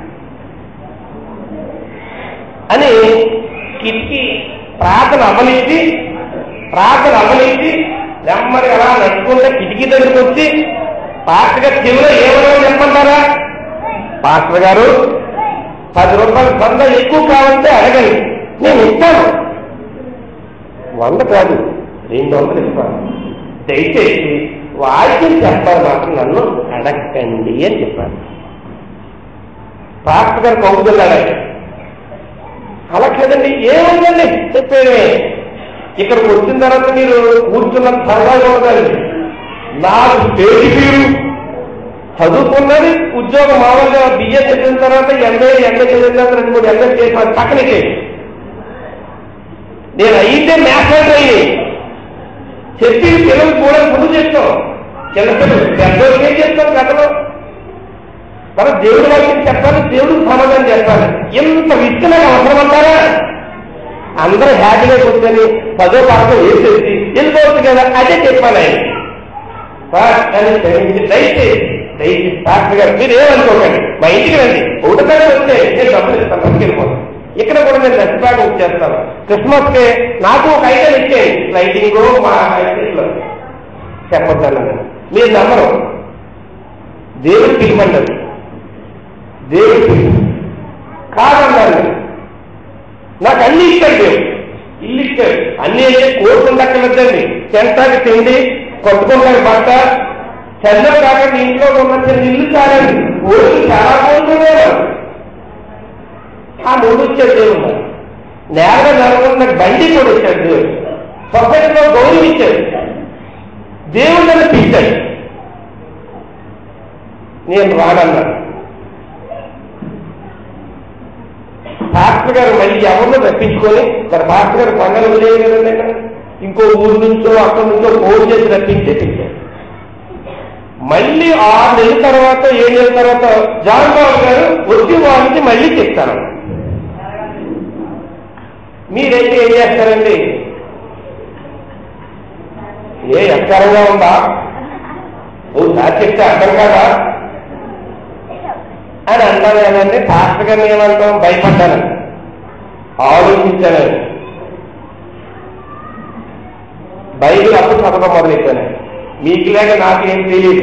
A: అని కిటికీ ప్రార్థన అమలించి ప్రార్థన అమలించి నెమ్మది అలా నడుచుకుంటే కిటికీ దగ్గరికి వచ్చి పాస్టర్ గారు చెవిలో ఏమన్నా చెప్పమంటారా? పాస్టర్ గారు పది రూపాయలు వంద ఎక్కువ కావాలంటే అడగండి, నేను ఇస్తాను. వంద కాదు, రెండు వందలు ఇస్తాను. దయచేసి వాక్యం చెప్పాలి మాత్రం నన్ను అడగండి అని చెప్పాను. పాస్టర్ గారు కౌగుతున్నాడు. అలా కదండి, ఏముందండి చెప్పేది. ఇక్కడికి వచ్చిన తర్వాత మీరు కూర్చున్న సరదాగా ఉండాలి. నాకు స్టేజ్ మీరు చదువుకున్నది ఉద్యోగం మామూలుగా బిఏ చదివిన తర్వాత ఎంఏ ఎంఏ చదివిన తర్వాత రెండు మూడు ఎంఏ చేసిన పక్కనకి నేను అయితే మ్యాథ్స్ అయ్యి చెప్పి పిల్లలు కూడా ముందు చేస్తాం. చిన్న పిల్లలు పెద్దోళ్ళకి ఏం చేస్తాం కథలో. మన దేవుడి వాక్యం చెప్పాలి, దేవుడికి సమాధానం చెప్పాలి. ఎంత విత్తనం అవసరం అంటారా? అందరూ హ్యాపీగా కూర్చొని పదో పాఠం వేసేసి వెళ్ళిపోవచ్చు కదా, అదే చెప్పాలి ఆయన. దయచేసి దయచేసి డాక్టర్ గారు మీరు ఏమనుకోకండి, మా ఇంటికి రండి, ఒకటిసారి వస్తే నేను డబ్బులు ఇస్తాను, పట్టుకెళ్ళిపోతాను. ఇక్కడ కూడా నేను లక్ష బ్యాగ్ వచ్చేస్తాను. క్రిస్మస్ కి నాకు ఒక ఐటెం ఇచ్చేయండి, లైటింగ్ మా హైస్కూల్లో చెప్పొచ్చాను. మీరు నమ్మరు, దేవుడు పిలమంటారు, దేవుడు పిలుపు కాదన్నారు. నాకు అన్ని ఇచ్చాడు దేవుడు, ఇల్లు ఇచ్చాడు, అన్ని అయితే కోరుకుండక్కర్లేదండి. చెంతాకి తిండి, కొట్టుకుంటానికి బట్ట, చంద్రం కాకుండా ఇంట్లో ఉన్న చిన్న ఇల్లు చాలండి. కోరుకు చాలా కోరుకున్నారు. ఆ మూడు ఇచ్చాడు దేవుడు. నేరగా జరుగుతున్న బండి కూడా ఇచ్చాడు దేవుడు. సొసైటీలో గౌరవం ఇచ్చాడు దేవుడు. నన్ను పిలిచాడు, నేను రానన్నాను. పాస్టర్ గారు మళ్ళీ ఎవరినో రప్పించుకొని, మరి పాస్టర్ గారు పండుగ వదిలేదు కదండి, ఇంకో ఊరు నుంచో అక్కడి నుంచో ఫోన్ చేసి రప్పించే పిలిచారు. మళ్ళీ ఆరు నెలల తర్వాత ఏడు నెలల తర్వాత జాన్ బాబు గారు వచ్చి వాళ్ళకి మళ్ళీ చెప్తారు. మీరైతే ఏం చేస్తారండి? ఏ ఎక్కరంగా ఉందా, ఓసారి చెప్తే అర్థం కాదా అని అంటాను కదండి. పాస్టర్ గారిని ఏమంటాం? భయపడ్డాను, ఆలోచించాను, బైబిల్ అప్పుడు చదవడం మొదలెట్టాను. మీకు లేక నాకేం తెలియదు.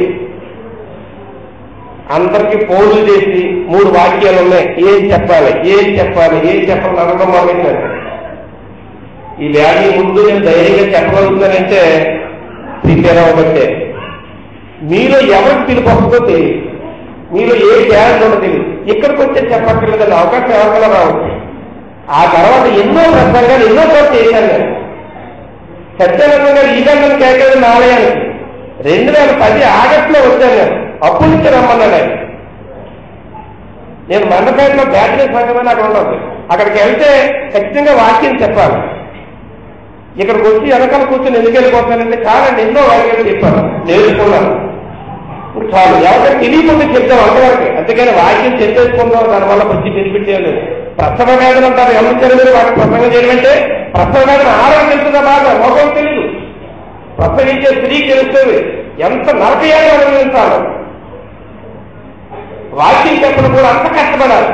A: అందరికీ ఫోన్లు చేసి మూడు వాక్యాలు ఉన్నాయి, ఏం చెప్పాలి ఏం చెప్పాలి ఏం చెప్పాలి అనడం మొదలెట్టాను. ఈ వ్యాధి ముందు నేను ధైర్యంగా చెప్పగలుగుతానంటే ప్రిపేర్ అవ్వబట్టే. మీలో ఎవరికి పిలుపు వస్తుందో తెలియదు, మీలో ఏ ధ్యానం ఉందో తెలియదు. ఇక్కడికి వచ్చే చెప్పక్కర్లేదని అవకాశం ఎవరికైనా రావచ్చు. ఆ తర్వాత ఎన్నో ప్రసంగాలు ఎన్నో చోట్ల చేశాను నేను. సత్యానందంగా ఈ గంటను కేకలేదు నా ఆలయానికి రెండు వేల పది ఆగస్టులో వచ్చాను నేను. అప్పటి నుంచి రమ్మన్నాను ఆయన. నేను మండపేటలో బ్యాటరీ సంఘమని అక్కడ ఉండదు. అక్కడికి వెళ్తే ఖచ్చితంగా వాక్యం చెప్పాలి. ఇక్కడికి వచ్చి వెనకాల కూర్చొని ఎందుకు వెళ్ళిపోతానంటే చాలండి, ఎన్నో వాక్యాలు చెప్పాను, నేర్చుకున్నాను. చాలు, ఎవరికి తెలియకుండా చెప్తాం అంతవరకు. అంతేగాని వాక్యం చెప్పేసుకుందాం, దానివల్ల మంచి బెనిఫిట్ ఏం లేదు. ప్రసవ వేదన అంటారు, గమనించారు మీరు? వాళ్ళకి ప్రసంగం చేయమంటే ప్రసవ వేదన ఆరోగ్యం తెలుస్తుందా? బాగా మోసం తెలియదు. ప్రసవించే స్త్రీకి తెలుస్తుంది ఎంత నరకయాన్ని అనుభవించాలి. వాక్యం చెప్పడం కూడా అంత కష్టపడాలి.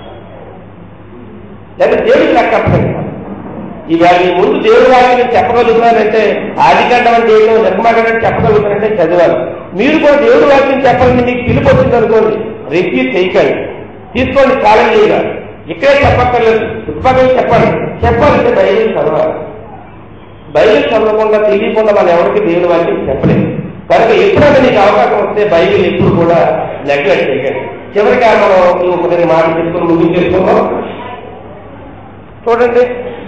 A: లేదా దేవుడికి లెక్క అప్పగించాలి. ఇవాళ ఈ ముందు దేవుడి వాక్యం చెప్పగలుగుతున్నారంటే, ఆదికాండం అంటే ఏంటో, నిర్మాణం చెప్పగలుగుతారంటే చదివాలి. మీరు కూడా దేవుడి వాక్యం చెప్పాలని మీకు పిలుపు వచ్చింది అనుకోండి, రిపీట్ చేయకండి, తీసుకోండి, ఛాలెంజ్ చేయగా. ఇక్కడే చెప్పక్కర్లేదు, చుట్టుపక్కల చెప్పండి. చెప్పాలంటే బైబిల్ చదవాలి. బైబిల్ చదవకుండా తెలియకుండా మనం ఎవరికి దేవుడి వాక్యం చెప్పలేదు. కనుక ఎప్పుడైనా నీకు అవకాశం వస్తే బైబిల్ ఎప్పుడు కూడా నెగ్లెక్ట్ చేయకండి. చివరిగా మనం కొన్ని మాటలు తీసుకుని ముగింపు చేసుకున్నాం. చూడండి,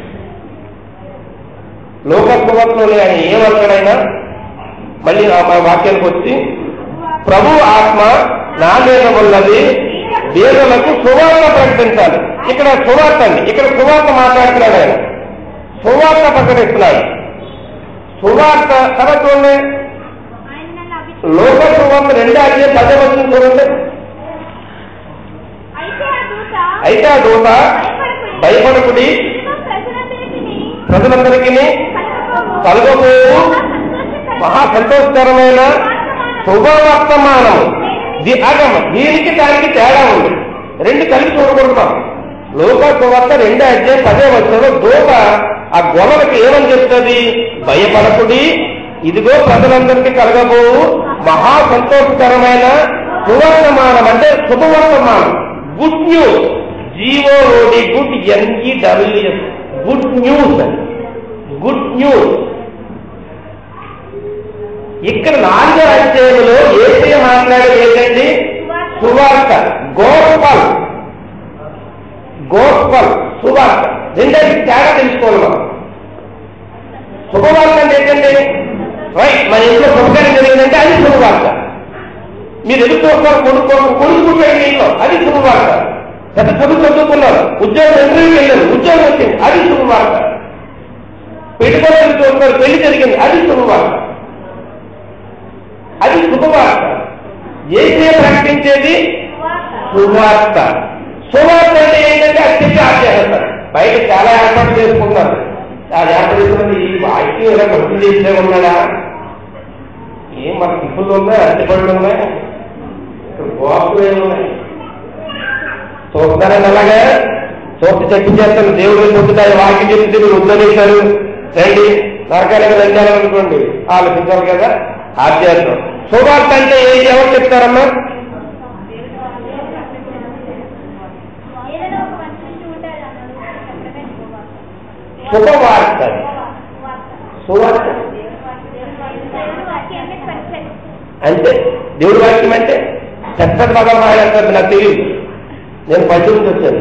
A: లోకస్వభావంలోనే ఆయన ఏమంటాడైనా మళ్ళీ మా వాక్యానికి వచ్చి, ప్రభు ఆత్మ నా మీద ఉన్నది, దేవులకు సువార్త ప్రకటించాలి. ఇక్కడ సువార్త అండి, ఇక్కడ సువార్త మాట్లాడుతున్నాడు ఆయన. సువార్త ప్రకటిస్తున్నాడు. సువార్త తర్వాత చూడండి, లోక సువార్త రెండో అధ్యాయం పదే వచ్చింది చూడండి. అయితే ఆ దూత భయపడకుడి, ప్రజలందరికీ కలుగబోవు మహా సంతోషకరమైన శుభవర్తమానం. ది అగమ దీనికి దానికి తేడా ఉంది, రెండు కలిసి చూడకూడదు. లోక సువార్త రెండో అధ్యాయం పదే వచ్చిన దూత ఆ గొల్లలకి ఏమని చెప్తుంది? భయపడకుడి, ఇదిగో ప్రజలందరికీ కలగబోవు మహా సంతోషకరమైన సువర్తమానం, అంటే శుభవర్తమానం, good news. GOD good, NEWS good news, good news. ఇక్కడ నాలుగో అధ్యాయంలో ఏసయ్య మాట్లాడేది ఏంటండి? సువార్త, గోస్పల్, గోస్పల్ సువార్త. రెండేది తేడా తెలుసుకోవాలి మనం. శుభవార్త అంటే ఏంటండి? రైట్, మన ఇంట్లో శుభకార్యం జరిగిందంటే అది శుభవార్త. మీరు ఎదుటి వస్తారు, కొడుకు కొడుకు పుట్టాడు మీ ఇంట్లో, అది శుభవార్త. పెద్ద చదువు చదువుకున్నారు, ఉద్యోగం ఇంటర్వ్యూకి వెళ్ళారు, ఉద్యోగం వచ్చింది, అది శుభవార్త. పెట్టుకోవడానికి చూస్తారు, పెళ్లి జరిగింది, అది శుభవార్త. అది శుభవార్త. ఏసే ప్రకటించేది సువార్త. సువార్త అంటే ఏంటంటే అది చెప్పి ఆచరిస్తారు. బయట చాలా ఏర్పాటు చేసుకుంటున్నారు. అది ఏర్పాటు చేసుకున్నది ఈ వాక్యం ఇలా భక్తులు చేసే ఉన్నాడా? ఏం మన టిప్పులు ఉన్నాయి, అడ్డుపడులు ఉన్నాయి, ఇక్కడ గోపులు ఏమున్నాయి చూస్తారండి. అలాగే చూస్తే చెప్పించేస్తాను. దేవుడు పొద్దుతాయి వాక్యం చెప్తే మీరు ఉద్ధరించారు, రండి నరకానికి రంజాలనుకోండి, ఆలోచించాలి కదా. ఆధ్యాత్మం శుభవార్త అంటే ఏది? ఎవరు చెప్తారమ్మా? శుభవార్త, సువార్త అంటే దేవుడి వాక్యం అంటే చెత్తది బాగా మాట్లాడతారు. నాకు తెలియదు, నేను పది నుంచి వచ్చాను.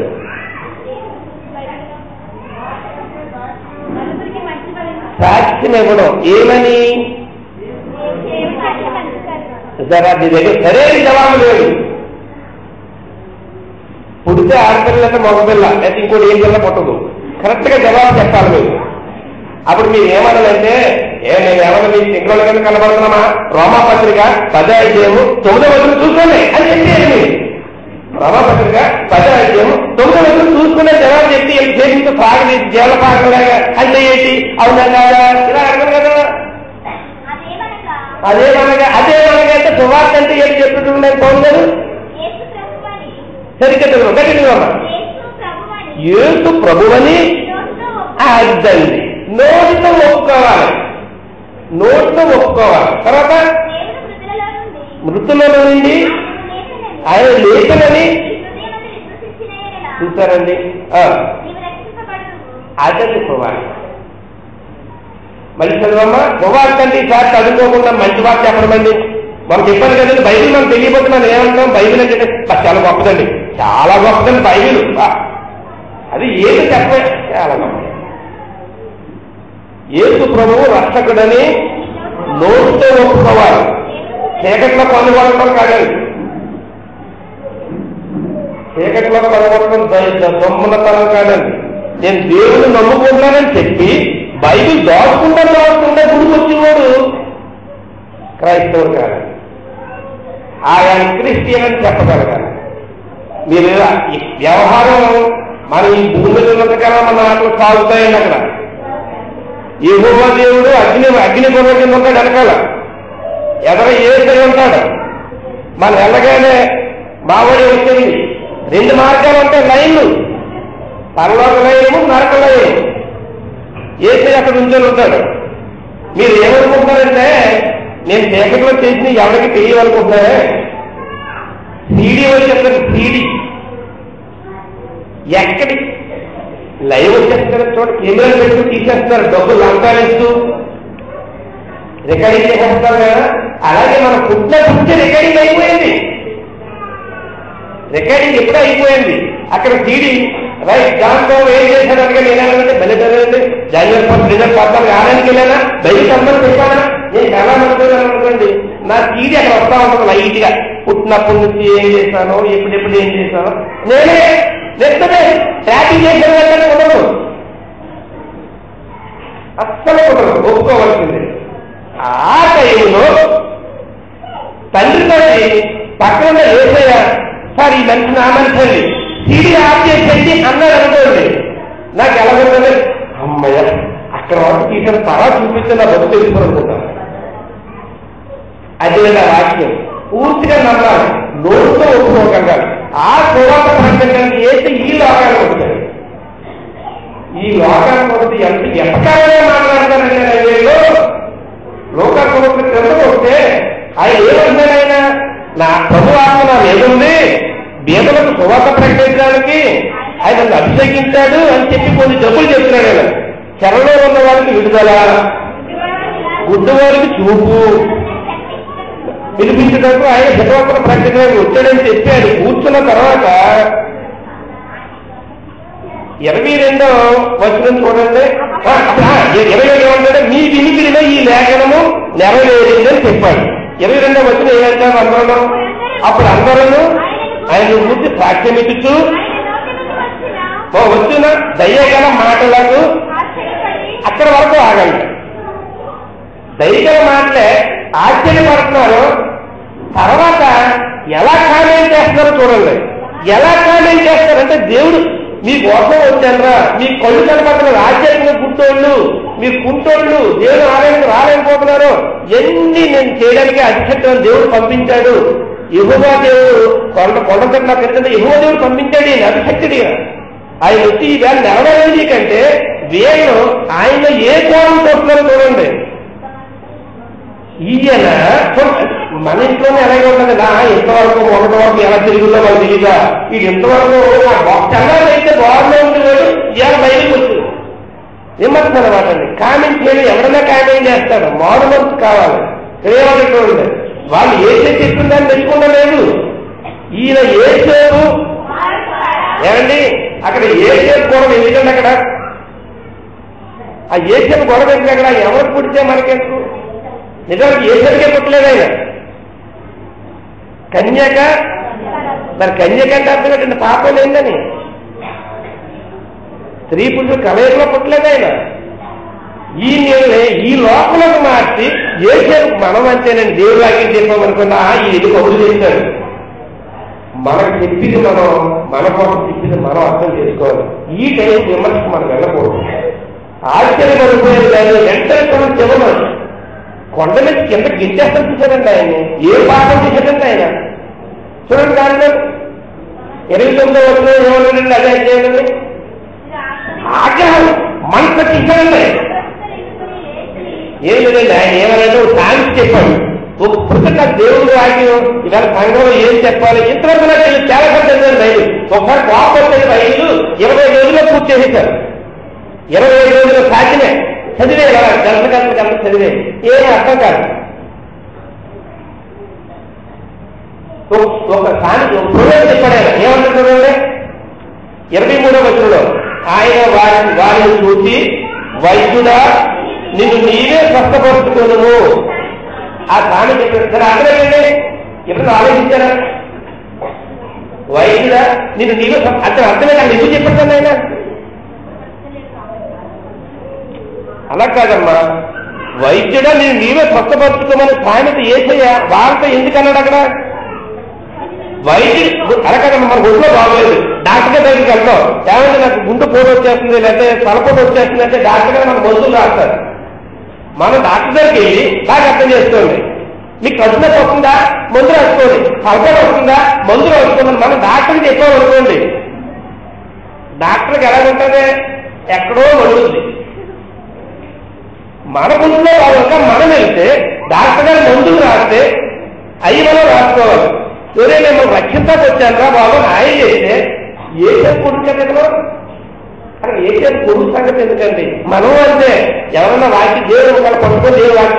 A: సాక్ష్యం ఇవ్వడం ఏమని? సరే నీ దగ్గర సరైన జవాబు లేదు. పుడితే ఆడపిల్ల మగపిల్ల అయితే ఇంకోటి ఏం పిల్ల పుట్టదు, కరెక్ట్ గా జవాబు చెప్పాలి మీరు. అప్పుడు మీరు ఏమనాలంటే, ఏ నేను ఏమన్నా మీ సింగ్ల కింద కనబడుతున్నామా? రోమాపత్రిక పదో అధ్యాయము తొమ్మిదో వచనం చూసుకోండి అని చెప్పేది మీరు. రోమాపత్రిక పదో అధ్యాయము తొమ్మిదో వచనం చూసుకునే జవాబు చెప్పి చేతితో సాగని జీవన పాకలాగా అంటే ఏంటి? అవునా కాదా? ఇలా అడగదు కదా. అదేమనగా అదేమనగా అంటే సువార్త అంటే ఏంటి చెప్తుండే పౌరులు సరిగ్గా గట్టిగా యేసు ప్రభువని అద్దండి. నోటితో ఒప్పుకోవాలి, నోటితో ఒప్పుకోవాలి. తర్వాత మృతులలో నుండి ఆయన లేఖనని చూసారండి. అదే సువార్త. మళ్ళీ చదవమ్మా. సువార్త అంటే ఈసారి చదువుకోకుండా మంచి వార్త చెప్పడమండి. మనం చెప్పాను కదండి, బైబిల్ మనం తెలియకపోతే మనం ఏమంటాం? బైబిల్ అంటే చాలా గొప్పదండి, చాలా గొప్పదండి బైబిల్. అది ఏది చెప్ప చాలా గొప్ప. యేసు ప్రభువు రక్షకుడని నోటితో ఒప్పుకోవాలి, చీకట్లో కొనుగొనడం కాదండి. చీకట్లో కొనుగొనడం దొమ్మలతనం కాదండి. నేను దేవుడిని నమ్ముకుంటానని చెప్పి బైబిల్ దాచుకుంటా దాచుకుంటా గుడికి వచ్చినవాడు క్రైస్తవుడు కాదు, ఆయన క్రిస్టియన్ అని చెప్పగలగాలి. మీరు ఈ వ్యవహారం మన ఈ భూమి ఉన్నంతకాలం మన ఆటలు సాగుతాయండి. అక్కడ యెహోవా దేవుడు అగ్ని అగ్ని గుర్ర కింద ఉంటాడు, వెనకాల ఎదర ఏసై ఉంటాడు. మనం వెళ్ళగానే బావడి వచ్చింది. రెండు మార్గాలు ఉంటాయి, లైన్లు, పరలోక లైను, నరక లైను. ఏసై అక్కడ ఉంచొని ఉంటాడు. మీరు ఏమనుకుంటున్నారంటే, నేను చీకట్లో చేసిన ఎవరికి తెలియాలనుకుంటున్నారే? సీడీ వచ్చి చెప్తారు, సీడీ ఎక్కడి లైవ్ వచ్చేస్తారు. చూడ కెమెరా పెట్టుకుని తీసేస్తున్నారు, డబ్బులు లంకాలిస్తూ రికార్డింగ్ చేసేస్తారు కదా. అలాగే మన పుట్టిన పుట్టి రికార్డింగ్ అయిపోయింది. రికార్డింగ్ ఎప్పుడూ అయిపోయింది. అక్కడ సీడీ రైట్ దాంట్లో ఏం చేశానంటే నేనేనంటే బలి చదివండి. జనవరి ఫస్ట్ రిజల్ట్ పడతాను ఆడానికి వెళ్ళానా, బయట అందరూ పెట్టానా, నేను చాలా అనుకున్నాను అనుకోండి. నా సీడీ అక్కడ వస్తా ఉంటుంది లైట్ గా. పుట్టినప్పటి నుంచి ఏం చేశానో, ఎప్పుడెప్పుడు ఏం చేశానో నేనే నెక్స్ట్ ట్రాకింగ్ చేసిన ఉండదు. అస్సలు కుదరదు, ఒప్పుకోవాల్సిందే. ఆ టైంలో తండ్రితో పక్కన వేసయ్యా సార్ ఈ మనిషి నా మనిషి అండి సీడీ ఆఫ్ చేసేసి అన్నాడు అనుకోండి, నాకు ఎలా ఉంటుంది, అమ్మయ్య అక్కడ వరకు తీసిన తరా చూపిస్తే నా బతుకు తెలుసుకోవాలనుకుంటాను. అదే నా వాక్యం పూర్తిగా నమ్మాలి, నోటితో ఒప్పుకోగలగాలి. ఆ సువార్త ప్రకటించడానికి వేస్తే ఈ లోకానికి వస్తాయి. ఈ లోకానికి వస్తే ఎంత ఎప్పటికైనా మాట్లాడతానండి రైల్వేలో లోకానికి వస్తే క్రిందకు వస్తే ఆయన ఏమంటాడు, ఆయన నా ప్రభు ఆత్మ నా ఏదుంది బీదలకు సువార్త ప్రకటించడానికి ఆయన నన్ను అభిషేకించాడు అని చెప్పి కొన్ని జబ్బులు చెప్తున్నాడు. ఆయన చెరలో ఉన్న వారికి విడుదల, గుడ్డివారికి చూపు, వినిపించడానికి ఆయన సువార్త ప్రకటించడానికి వచ్చాడని చెప్పాడు. కూర్చున్న తర్వాత ఇరవై రెండో వచనం చూడండి. ఇరవై ఏడు ఏమంటే మీ వినికిడిలో ఈ లేఖనము నెరవేరిందని చెప్పాడు. ఇరవై రెండో వచనం ఏమంటారు అందరూ, అప్పుడు అందరూ ఆయన గురించి సాక్ష్యం ఇచ్చుతూ వచ్చిన దయ్యగల మాటలకు అక్కడ వరకు ఆగండి. దయ్యగల మాటలే ఆశ్చర్యపడుతున్నారు. తర్వాత ఎలా కామెంట్ చేస్తున్నారో చూడండి. ఎలా కామెంట్ చేస్తారంటే, దేవుడు మీ కోసం వచ్చానరా, మీ కళ్ళు కనపడుతున్నారు, ఆశ్చర్యంగా గుంటోళ్ళు, మీ కుంటోళ్ళు దేవుడు ఆలయానికి రాలేకపోతున్నారు, ఎన్ని నేను చేయడానికి అధిశక్తిని దేవుడు పంపించాడు. యెహోవా దేవుడు కొండ కొండగట్ల కింద యెహోవా దేవుడు పంపించాడు ఈయన అధిశక్తుడి. ఆయన వచ్చి ఈ వేళ నెరవేరేది కంటే వీళ్ళు ఆయన ఏ కోణం చూస్తున్నారో చూడండి. ఈయన మన ఇంట్లోనే ఎలాగే ఉంటుంది కదా, ఇంతవరకు మొదటి వరకు ఎలా తిరుగులో వాళ్ళు తెలియదా, ఇది ఇంతవరకు చల్లారు అయితే బాగుండే ఉండేవాడు ఇవాళ బయటకు వచ్చు విమర్శన అనమాట అండి. కామెంట్ చేయడం ఎవరైనా కామెంట్ చేస్తాడు, మారు మనసు కావాలి. ఏమంటే వాళ్ళు ఏసే చెప్పిందని తెలుసుకుంటా లేదు. ఈయన ఏ సేపు ఏమండి అక్కడ ఏ సేపు గొడవ ఎందుకంటే అక్కడ ఆ ఏ సేపు గొడవ ఎందుకు అక్కడ ఎవరు పుడితే మనకెందుకు, నిజానికి ఏ సేపుకే పుట్టలేదు ఆయన. కన్యక మరి కన్యక అంటే అర్థం ఏంటంటే పాపం ఏందని, స్త్రీ పురుషులు కలయికలో పుట్టలేదు ఆయన. ఈ నీళ్ళని ఈ లోపలకు మార్చి ఏసేపు మనం అంతేనండి. దేవుడు వాక్యం చెప్పామనుకున్నా ఈ ఇది కబురు చేశాడు. మనకు చెప్పింది మనం మన కోసం చెప్పింది మనం అర్థం చేసుకోవాలి. ఈ టైం విమర్శకు మనం వెళ్ళకూడదు. ఆశ్చర్యపడిపోయేది కానీ వెంటనే మనం చెప్పడం కొండ మీద కింద గింటేస్తాం చూశాడండి ఆయన్ని. ఏ పాఠం చేశాడండి ఆయన చూడండి. దానిలో ఇరవై తొమ్మిదో వచ్చిన ఏమన్నాడండి, అదే చేయాలండి ఆగ్రహం మనసు తీశాడండి. ఏం లేదండి ఆయన ఏమన్నాడు, థ్యాంక్స్ చెప్పాడు. ఒక పుస్తక దేవుడు వాక్యం ఇవాళ సంఘంలో ఏం చెప్పాలి ఇంతవరకు నాకు చాలా కట్టండి. రైలు ఒకసారి కోపం రైలు ఇరవై రోజుల్లో పూర్తి చేసేశారు. ఇరవై ఐదు రోజుల సాకినే చదివే కదా గంట గంట గంట చదివే ఏమీ అర్థం కాదు. ఒకసారి ప్రొవేట్ చెప్పాడు ఆయన ఏమంటున్నాడు, ఇరవై మూడో వచనంలో ఆయన వారి వారిని చూసి వైద్యుడా నిన్ను నీవే స్వస్థపరుచుకోను ఆ స్వామి చెప్పాడు. సరే అర్థమైంది, ఎప్పుడు ఆలోచించారా, వైద్యుడా నిన్ను నీవే అర్థం అర్థమే కానీ ఎందుకు చెప్పాడు ఆయన. అలా కాదమ్మా, వైద్యుడా నేను నీవే స్వస్థపరుచుకోమని సామెత ఏసయ్యా వార్త ఎందుకన్నాడు అక్కడ. వైద్యుడు అలా కాదమ్మా, మన గుండెలో బాగోలేదు డాక్టర్ గారి దగ్గరికి వెళ్తాం, ఏమంటే నాకు గుండె పోటు వచ్చేస్తుంది లేకపోతే తలపోటు వచ్చేస్తుంది అంటే డాక్టర్ గారు మనకు మందులు రాస్తారు. మనం డాక్టర్ దగ్గరికి వెళ్ళి బాగా అర్థం చేసుకోండి, మీకు కడుపు నొప్పి వస్తుందా మందు రాసుకోండి, తలపోటు వస్తుందా మందు రాసుకోండి. మనం డాక్టర్కి చెప్పామనుకోండి, డాక్టర్కి ఎలా ఉంటుంది, ఎక్కడో మండుంది. మన గుండెలో బాగా మనం వెళ్తే డాక్టర్ గారు మందులు రాస్తే అవి మనం రాసుకోవాలి. ఎవరే నేను రక్షించడానికి వచ్చానురా బాబు ఆయన చేస్తే ఏ సేపు కొడుకు అక్కడ ఏ సేపు కొడుకు సంగతి ఎందుకండి. మనం అంటే ఎవరన్నా వాకి దేవుడు ఒకవేళ పట్టుకొని దేవుడు వాకి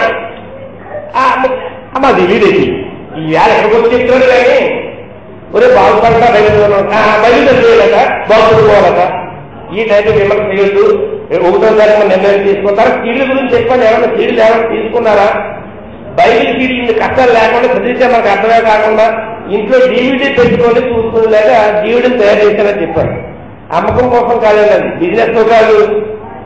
A: అమ్మా తెలియదేది ఈ వేళ ఎక్కడికి వచ్చి చెప్తున్నాడు కానీ ఒరే బాగుపడతా బయట బయలుదేరలేక బాగుపడుకోవాలట. ఈ టైంలో మిమ్మల్ని చేయొద్దు, ఒకటో తారీఖు నిర్ణయం తీసుకుంటారు. కీళ్ళ గురించి చెప్పండి, ఎవరైనా కీళ్ళు ఏమైనా తీసుకున్నారా, బైబిల్ కీళ్ళు కష్టాలు లేకుండా చదివితే మనకు అర్థమే కాకుండా ఇంట్లో డీవీడీ పెట్టుకొని చూసుకునేలాగ డీవీడీని తయారు చేశారని చెప్పారు. అమ్మకం కోసం కాదండి, బిజినెస్ లో కాదు.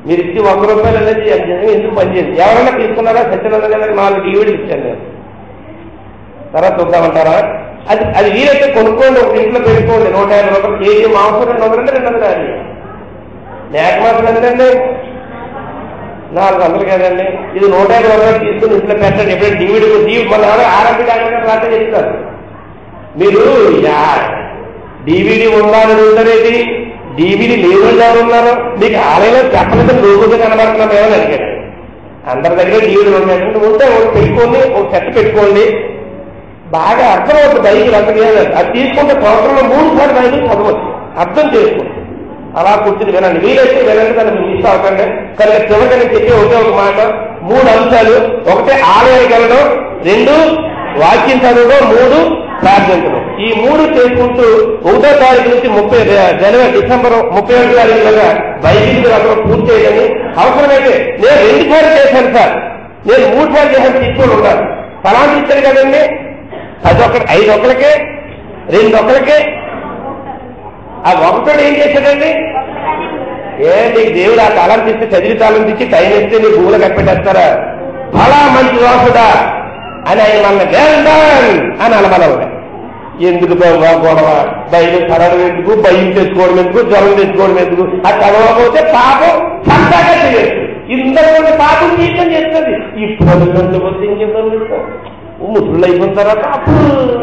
A: మీరు ఇచ్చి వంద రూపాయలు అనేది ఎందుకు పనిచేసి ఎవరైనా తీసుకున్నారా? సత్యనంద గారికి నాలుగు టీవీలు ఇచ్చాను నేను. తర్వాత చూద్దామంటారా? అది అది వీలైతే కొనుక్కోండి, ఒక ఇంట్లో పెట్టుకోండి. నూట యాభై రూపాయలు కేజీ మాంసం రెండు వందలంటే రెండు వందలు అది మేక మాంసం ఎంతండి? నాలుగు వందలు కదండి. ఇది నూట యాభై రూపాయలు తీసుకుని ఇంట్లో పెట్టండి. ఎప్పుడైనా డివిడి డివి మన ఆర్ఎంపీ డాక్టర్ రాత్రి చెప్తారు. మీరు డివిడి ఉండాలని అడుగుతారేది? డివిడి లేదని ఎవరు ఉన్నారు? మీకు ఆలయంలో చెప్పలేదు లోగుగా కనబడుతున్నాం ఏమని అడిగాడు. అందరి దగ్గర డివిడీలు ఉన్నాయంటే ఉంటే ఒకటి పెట్టుకోండి, ఒక సెట్ పెట్టుకోండి. బాగా అర్థమవుతుంది బైబిల్. అంతకు అది తీసుకుంటే సంవత్సరంలో మూడు సార్లు బైబిల్ చదవచ్చు, అర్థం చేసుకోండి. అలా కూర్చుని వినండి. వీలైతే వినండి, దాన్ని మిస్ అవ్వకండి. కనుక చివరిగా నేను చెప్పే ఒకే ఒక మాట, మూడు అంశాలు. ఒకటే ఆలయానికి వెళ్ళడం, రెండు వాక్యం చదవడం, మూడు ప్రార్థించడం. ఈ మూడు చేసుకుంటూ ఒకటో తారీఖు నుంచి ముప్పై జనవరి డిసెంబర్ ముప్పై ఒకటి తారీఖులుగా బైబిల్ అందరూ పూర్తి చేయదని. అవసరమైతే నేను రెండు సార్లు చేశాను సార్, నేను మూడు సార్లు చేశాను తీసుకొని ఉన్నాను. ఫలాన్ని ఇచ్చారు కదండి, అది ఒకటి ఐదు ఒకరికే, రెండు ఒకరికే. ఆ ఒకటోడు ఏం చేశాడండి? ఏ నీకు దేవుడు ఆ తాళం తీస్తే చదివి తాళం తీసి టైం ఇస్తే నీ భూములు కప్పెట్టేస్తారా? అలా మంచి వాసుడా అని ఆయన మన వేండాన్ అని అనమనవుగా. ఎందుకు గొడవ? బయలు చదవడం ఎందుకు, భయం తెచ్చుకోవడం ఎందుకు, జ్వరం తెచ్చుకోవడం ఎందుకు? ఆ చదవకపోతే పాపం సంతాగా చేయొచ్చు. ఇంతకు పాపం జీవితం చేస్తుంది. ఇప్పుడు గంటలు పోతే ఇంకేం చెప్తాం? ముసళ్ళు అయిపోయిన తర్వాత అప్పుడు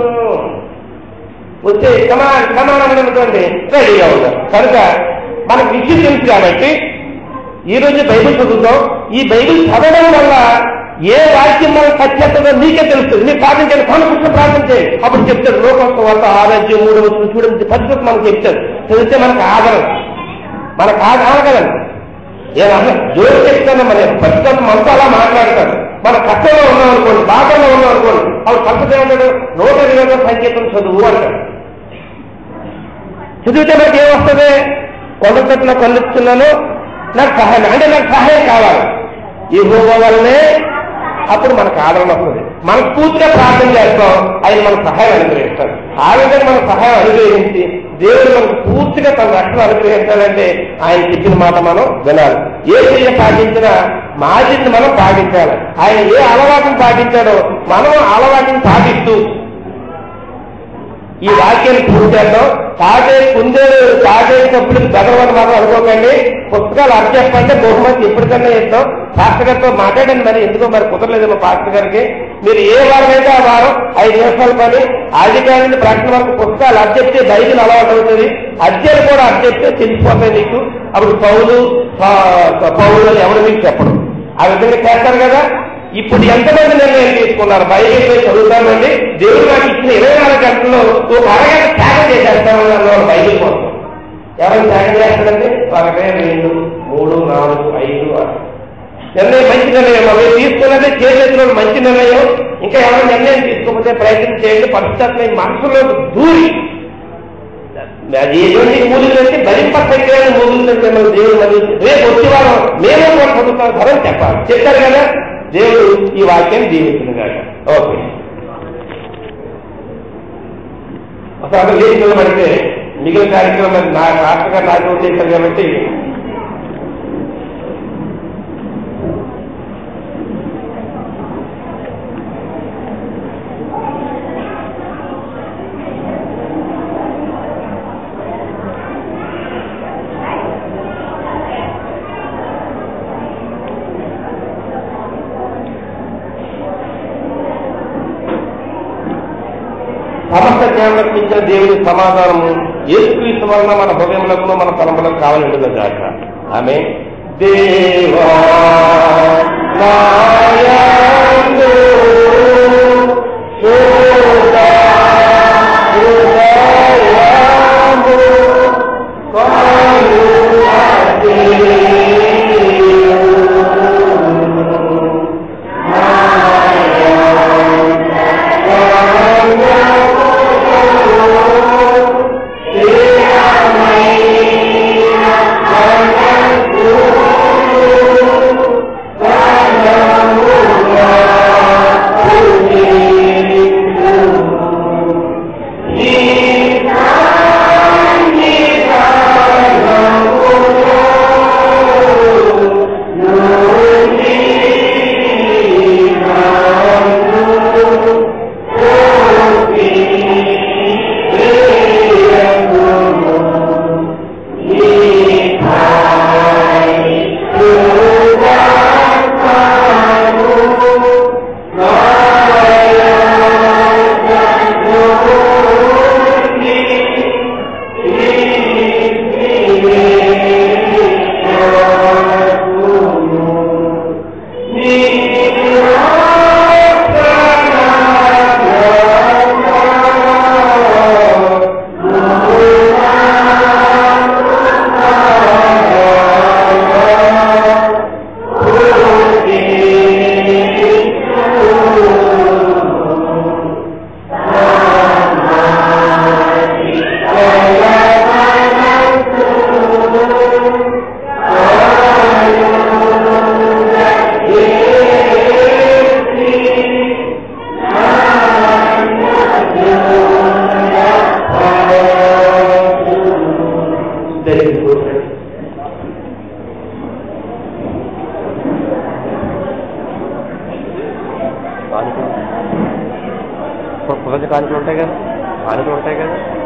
A: వచ్చే కమాన్ కమాన్ అనుకోండి రెడీగా ఉంటారు. కనుక మనకు విషయం తెలుసు కాబట్టి ఈ రోజు బైబిల్ చదువుతాం. ఈ బైబిల్ చదవడం వల్ల ఏ వాక్యం మనకు సత్యతలో నీకే తెలుస్తుంది. మీరు ప్రార్థన చేయండి, కాన్ఫరెన్స్ ప్రార్థన చేయండి. అప్పుడు చెప్తారు లోకంతో వాళ్ళ ఆరోగ్యం మూడు వచ్చిన చూడండి పరిస్థితి మనకు చెప్తారు. చదివితే మనకు ఆదరణ, మనకు ఆగలండి. ఏమన్నా జోరు చెప్తాను మన పరిస్థితి మనతో అలా మాట్లాడతారు. మన కష్టంలో ఉన్నాం అనుకోండి, బాధల్లో ఉన్నాం అనుకోండి, అప్పుడు పక్కన ఏమంటాడు? నూట ఇరవై సంకేతం చదువు అంటాడు. చదివితే మనకి ఏమొస్తుంది? కొండతట్ల కొలుస్తున్నాను, నాకు సహాయం అంటే నాకు సహాయం కావాలి. ఈ హోమం వల్లనే అప్పుడు మనకు ఆదరణ వస్తుంది. మనకు పూర్తిగా ప్రార్థన చేస్తాం, ఆయన మనకు సహాయం అనుగ్రహిస్తాడు. ఆ విధంగా మనకు సహాయం అనుగ్రహించి దేవుడు మనకు పూర్తిగా తన రక్షణ అనుగ్రహించాలంటే ఆయన చెప్పిన మాట మనం వినాలి. ఏ క్రియ పాటించినా మాటిని మనం పాటించాలి. ఆయన ఏ అలవాటును పాటించాడో మనం అలవాటుని పాటిస్తూ ఈ వాక్యాన్ని పూర్తి చేద్దాం. తాటే కుందేలు తాటేటప్పుడు గదవని మాత్రం అనుకోకండి. పుస్తకాలు అర్థం బహుమతి ఎప్పటికన్నా ఇస్తాం. పాస్టర్ గారితో మాట్లాడండి. మరి ఎందుకో మరి కుదరలేదేమో పాస్టర్ గారికి. మీరు ఏ వారం అయితే ఆ వారం ఐదు నిమిషాల పని అధికారి నుండి ప్రకటన వరకు పుస్తకాలు అర్థిస్తే బైబిల్ అలవాటు అవుతుంది. అధ్యయనం కూడా అర్థిస్తే తెలిసిపోతాయి నీకు. అప్పుడు పౌలు పౌలు ఎవరు మీకు చెప్పడం ఆ విధంగా చేస్తారు కదా. ఇప్పుడు ఎంతమంది నిర్ణయం తీసుకున్నారు? బైబిల్ చదువుతామండి, దేవుడు నాకు ఇచ్చిన ఇరవై నాలుగు గంటల్లో ఒక అరగంట త్యాగం చేసేస్తామన్నారు బైబిల్ కోసం. ఎవరైనా త్యాగం చేస్తారంటే ఒకటే రెండు మూడు నాలుగు ఐదు ఆరు నిర్ణయం మంచి నిర్ణయం. అవి తీసుకున్నదే చేసేసిన మంచి నిర్ణయం. ఇంకా ఎవరైనా నిర్ణయం తీసుకోకపోతే ప్రయత్నం చేయండి. పరిస్థితులు మనసులో దూరి అది ఎటువంటి మూదులు అంటే భరింప సంఖ్యమైన మూదులు మిమ్మల్ని దేవుడు మరి రేపు వచ్చేవారం మేము కూడా చదువుతాం ధరం చెప్పాలి. చెప్పారు కదా, దేవుడు ఈ వాక్యాన్ని దీవించింది కాక. ఓకే, అసలు లేచి నిలబడితే మిగిలిన కార్యక్రమం నా రాష్ట్రంగా నాకు చేశారు కాబట్టి సమస్త జ్ఞానం ఇచ్చిన దేవుడి సమాధానము యేసుక్రీస్తు వలన మన హృదయములకు మన తలంపులకు కావాలంటుంది కాక. ఆమె దేవా కానుకలు ఉంటాయి కదా, కానుకలు ఉంటాయి కదా.